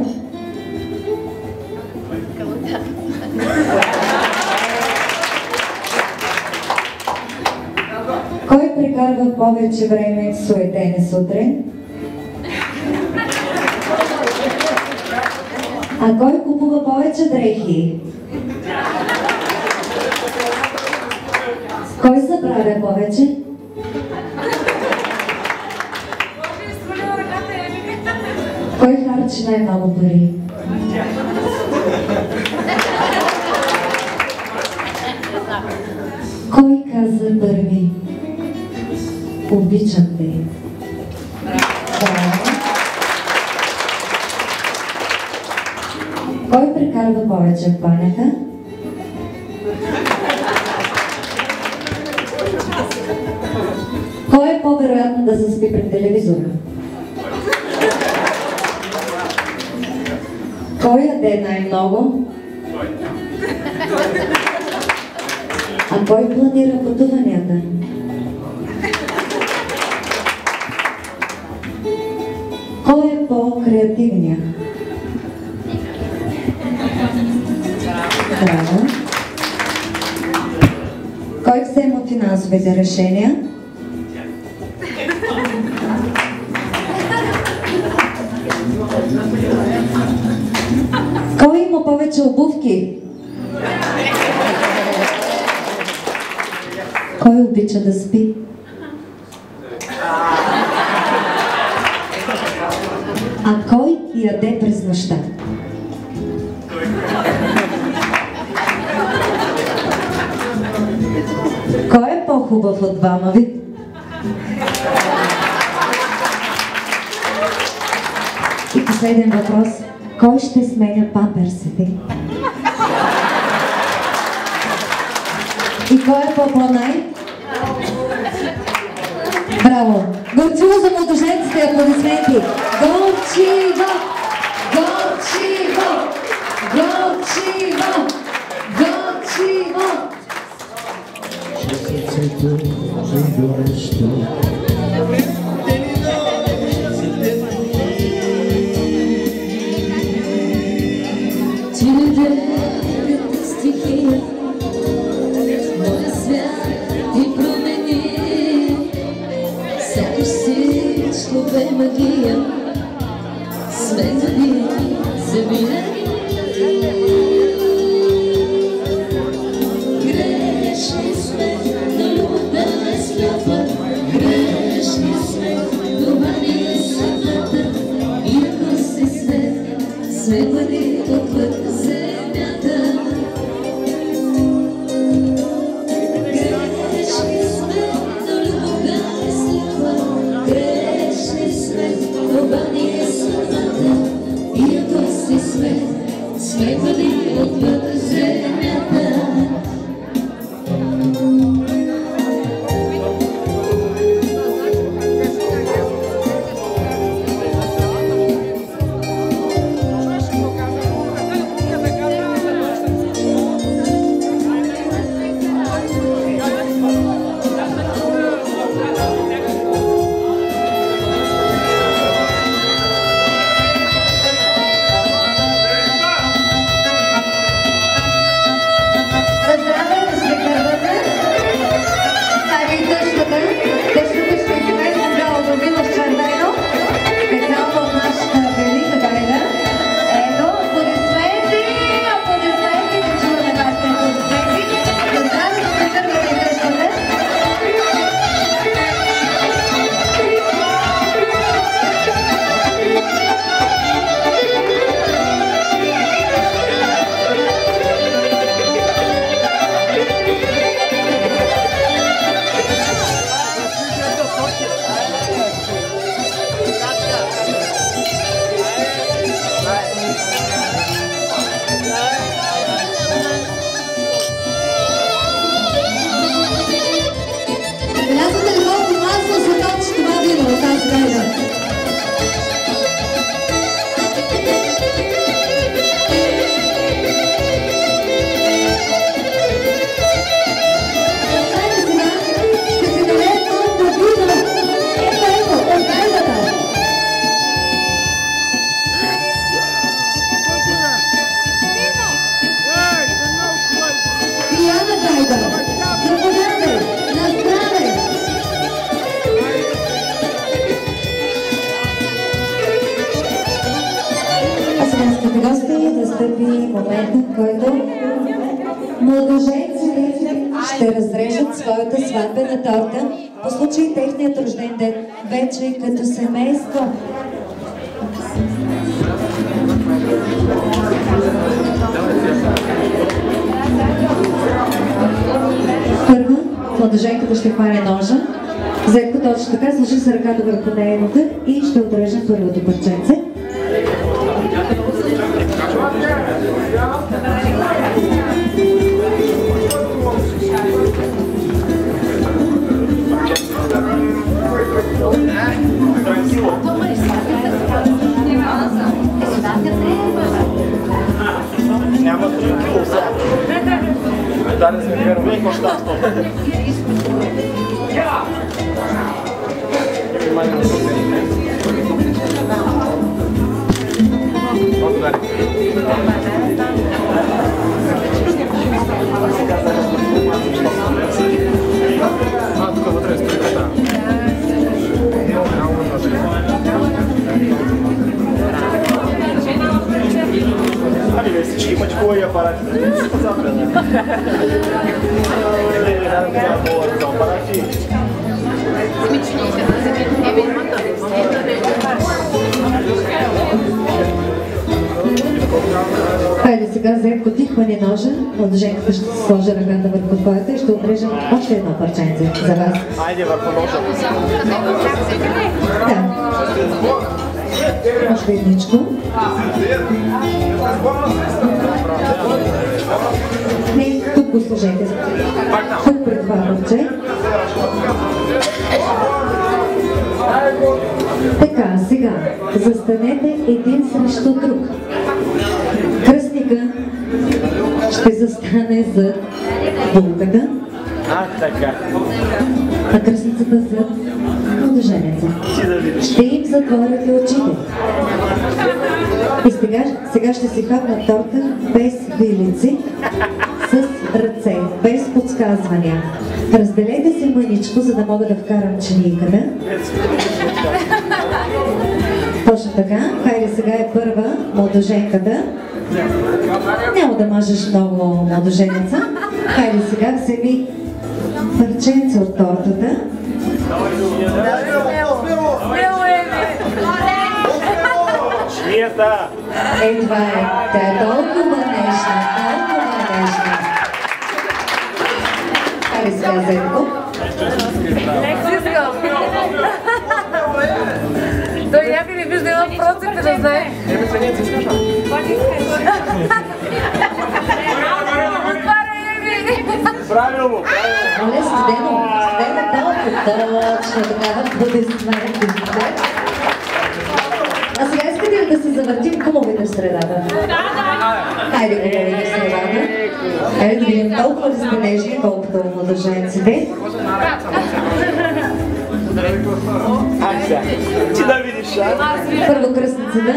Кой прекарва повече време в суетене сутрин? А кой купува повече дрехи? Кой забравя повече? Кой харчи най-много пари? Кой каза първи: обичам те? Кой прекарва повече в банята? Кой е по-вероятно да заспи пред телевизора? Кой яде най-много? А кой планира пътуванията? Кой е по-креативният? Браво! Кой взема финансовите решения? Кой има повече обувки? Кой обича да спи? А кой яде през нощта? по-хубав от двама ви. И последен въпрос. Кой ще сменя памперсите? И кой е по-най? Браво! Горчиво за младоженците, аплодисменти! Горчиво! Горчиво! Горчиво! Горчиво! Чудесната стихия, моя свят ти промени. Сякаш всичко бе магия, света ви завинаги. Грешни сме, но любовта е скъпа. Грешни сме, това ни е съдбата. И ако си свет, светла ни отвъд земята. Грешни сме, но любовта е скъпа. Грешни сме, това ни е съдбата. И ако си свет, светла ни отвъд земята. Поздравяме с гърбата. Ами тъщата ще изкаже за Любомила Чардайно, специално от нашата велика гайда. Ето, аплодисменти, аплодисменти, да чуваме вашите аплодисменти. Поздравяме с гърбата и тъщата. Забелязвате ли колко масло се точи това вино от тази гайда? Хайде сега, ще си налеем малко вино. Ето, от гайдата. Пияна гайда. Заповядай, на здраве! А сега, скъпи гости, настъпи момента, в който младоженците ще разрежат своята сватбена торта по случай техният рожден ден, вече като семейство. Първо, младоженката ще хване ножа, Зетко точно така сложи с ръката върху нейната и ще отрежа първото парченце. Няма 3 кило сега. Дали сме херове и коща 100. Тук вътре е стриката. Ами бе, всички имат хубави апарати. Хайде сега, Зетко, ти хвани ножа, младоженката ще сложи ръката върху твоята и ще отрежем още едно парченце за вас. Айде върху ножа. Да. Още едничко. Не, тук го сложете. Тук пред това парче. Така, сега, застанете един срещу друг. Кръстника ще застане зад булката, Така. а кръстницата зад младоженеца. Ще им затворите очите. И сега ще си хапнат торта без вилици, с ръце, без подсказвания. Разделете се мъничко, за да мога да вкарам чинийката. Точно така. Хайде, сега е първа младоженката. Няма да мажеш много младоженеца. Хайде сега вземи парченце от тортата. Шмията! Ей, това е. Тя е толкова нежна, толкова нежна. Хайде сега, Зетко. Той някъде вижда едно процент да знае. Правилно! Оле, студено, точно така, аплодисменти. А сега искате ли да се завъртим кумовете в средата? Хайде, кумовете в средата. Хайде да видим толкова ли сте нежни, колкото младоженците. Ти да видиш, а? Първо кръстницата.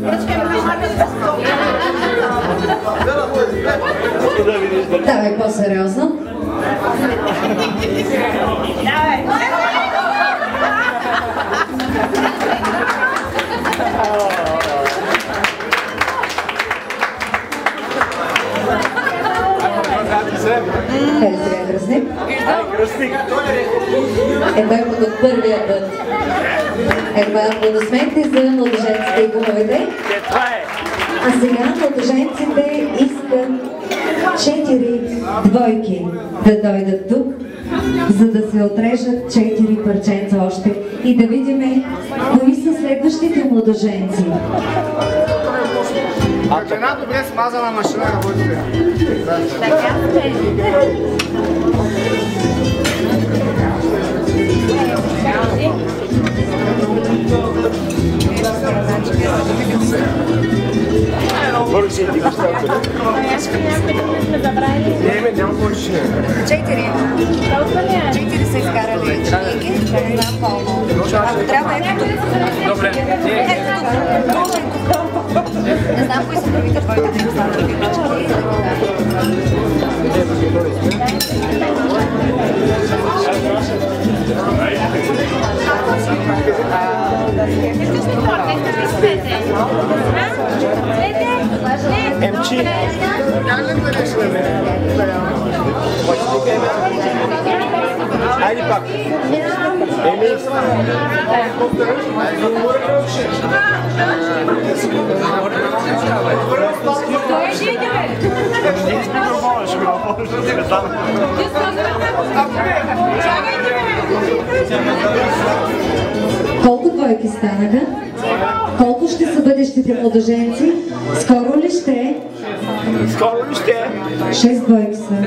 Давай по-сериозно. Хайде сега кръстник. Ето е от първия път. Ето аплодисменти за младоженците и кумовете. А сега младоженците искат 4 двойки да дойдат тук, за да се отрежат 4 парченца още и да видим кои са следващите младоженци. Една добре смазана машина работи. Бързи ти го ставате. Няма повече. 4. 4 са изкарали чиники, не знам колко. Ако трябва ето тук. Добре. Ето тук. Не знам кои са другите двойки, да им станат вилички. Емчи. Айде пак. Еми. Колко двойки станаха? Колко ще са бъдещите младоженци? Скоро ли ще? Скоро ли ще? 6 двойки са.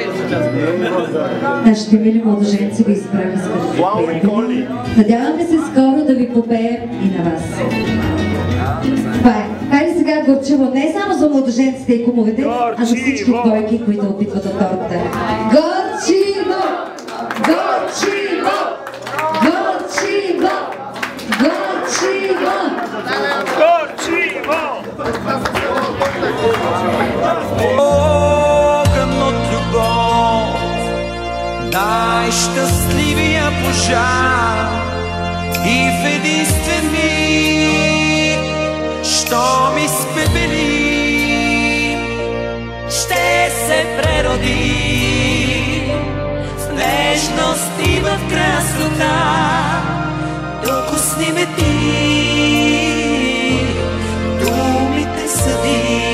Нашите мили младоженци ви изправя скъпи. Надяваме се скоро да ви попеем и на вас. Това е. Хайде сега горчиво не само за младоженците и кумовете, а за всички двойки, които опитват от тортата. Горчиво! Горчиво! Горчиво! Горчиво! Горчиво! Огън от любов, най-щастливия пожар и в единствен миг, що ми спепели, ще се прероди в нежност и в красота. Докосни ме ти, думите са ви.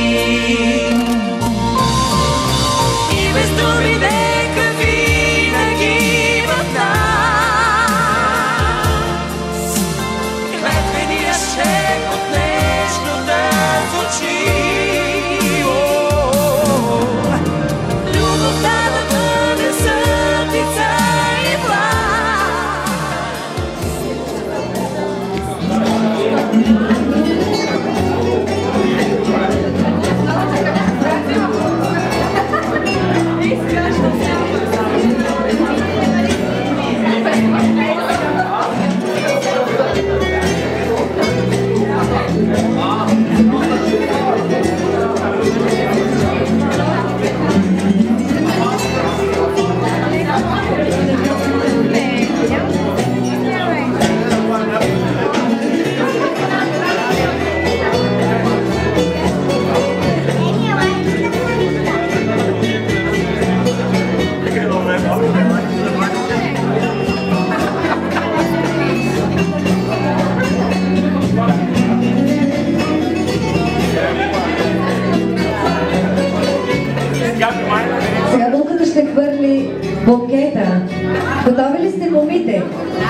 букета. Готови ли сте, момите?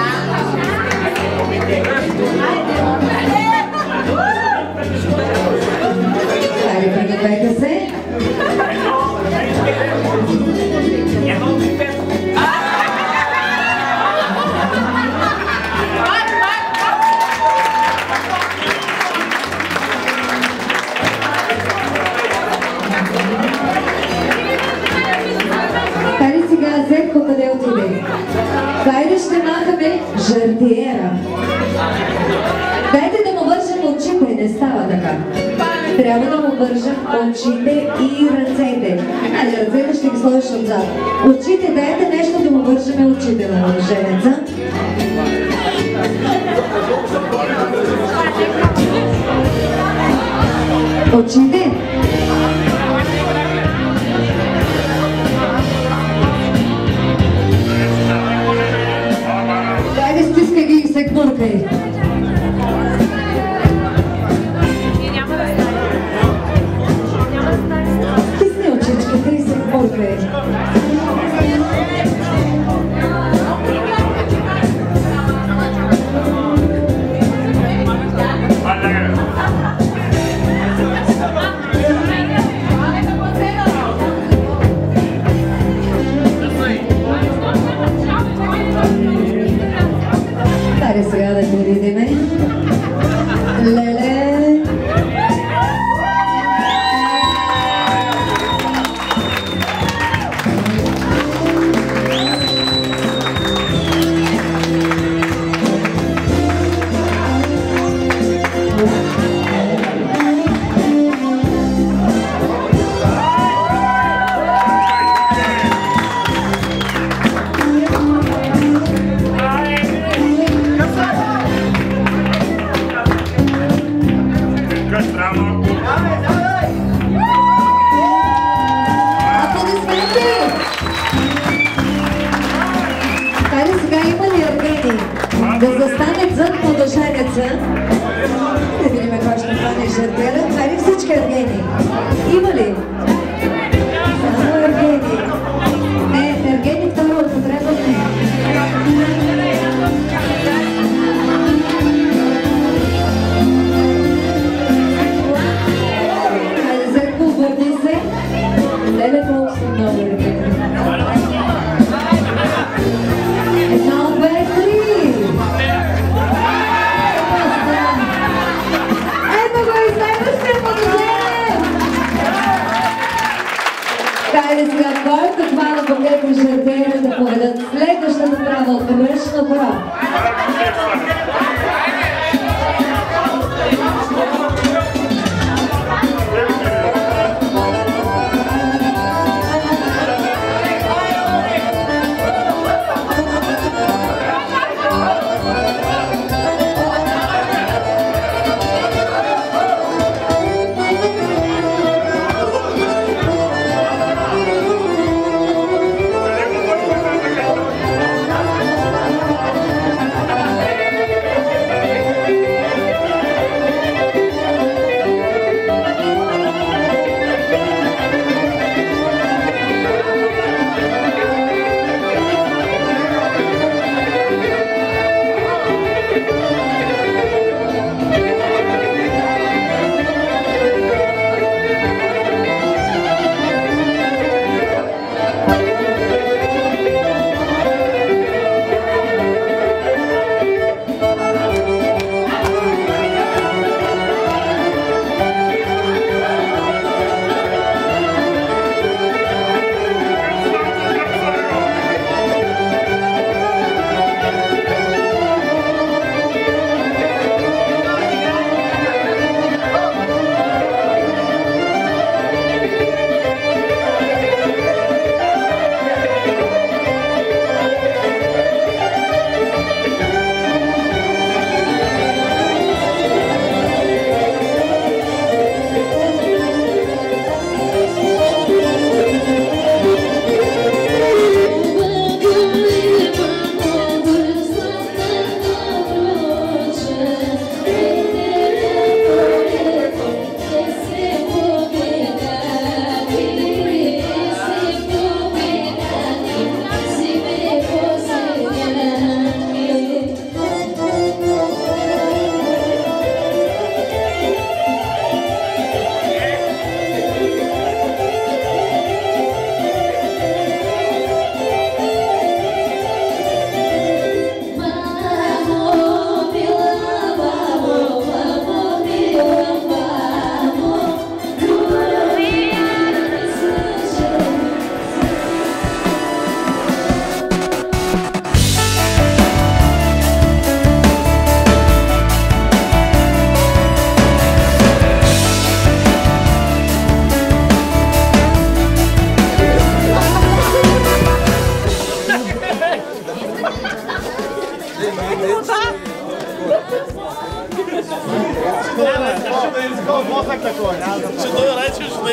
Хайде, пригответе се. Хайде сега, Зетко, къде отиде? Хайде ще махаме жартиера. Дайте да му вържем очите, не става така. Трябва да му вържем очите и ръцете. Али, ръцете ще ги сложиш отзад. Очите, дайте нещо да му вържем очите на мъженеца. Очите. Дайде, стискай ги и се гмуркай. Стисни очичките и се гмуркай. Хайде сега да го видиме. Леле! Аплодисменти! Хайде сега има ли ергени? Да застанат зад младоженеца. Да видим кой ще хване жартера. Хайде всички ергени. Има ли? Само ергени. Не, ергени втора употреба не. Хайде, Зетко, обърни се. Леле, колко са много ергени. Едно, две, три! Ето го и следващия младоженец! Хайде сега, който хвана букета жартера да поведат следващата права от ръчна права.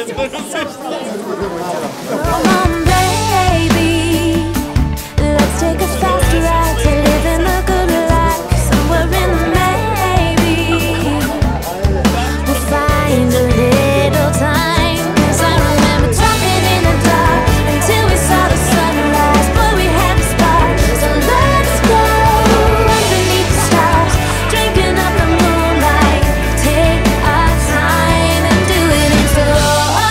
Come on, baby, let's take a fast ride to live in a good life. Somewhere in the maybe we'll find a little time. 'Cause I remember talking in the dark until we saw the sunrise. But we had the spark, so let's go underneath the stars, drinking up the moonlight. Take our time and do it in slow.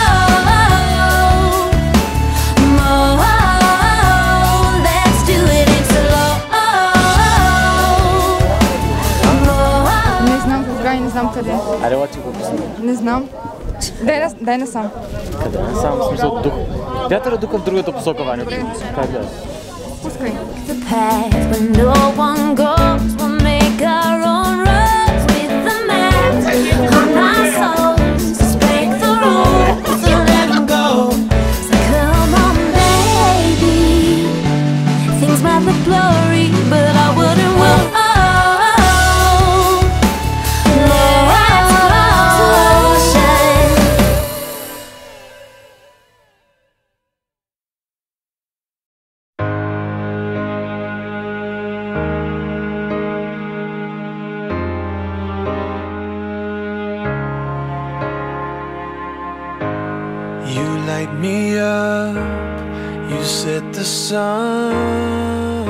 Не знам къде. Айде, лати го обясни. Не знам. Дай насам. Къде насам? В смисъл дух. Вятъра духа в другата посока, Ваня. Как да е? Пускай. The path where no one goes, we'll make our own roads with the map on our souls. Let's break the rules and let them go. So come on, baby. Things might look blurry, but I wouldn't worry. You light me up, you set the sun.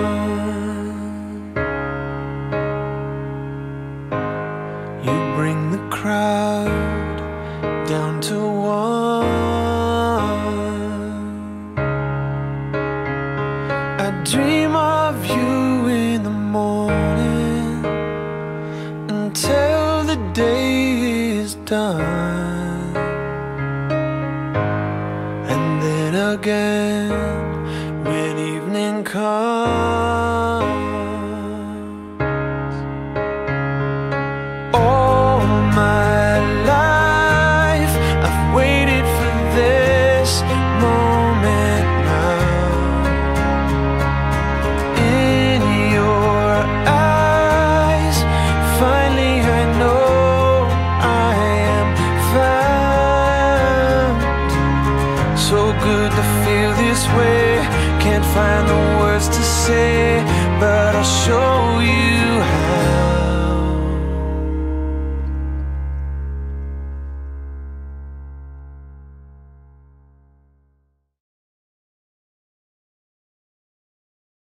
You bring the crowd down to one. I dream of you in the morning until the day is done. And then again, when evening comes, all my life I've waited for this moment now. In your eyes, finally I know I am found. So good to feel this way. Can't find the words to say, but I'll show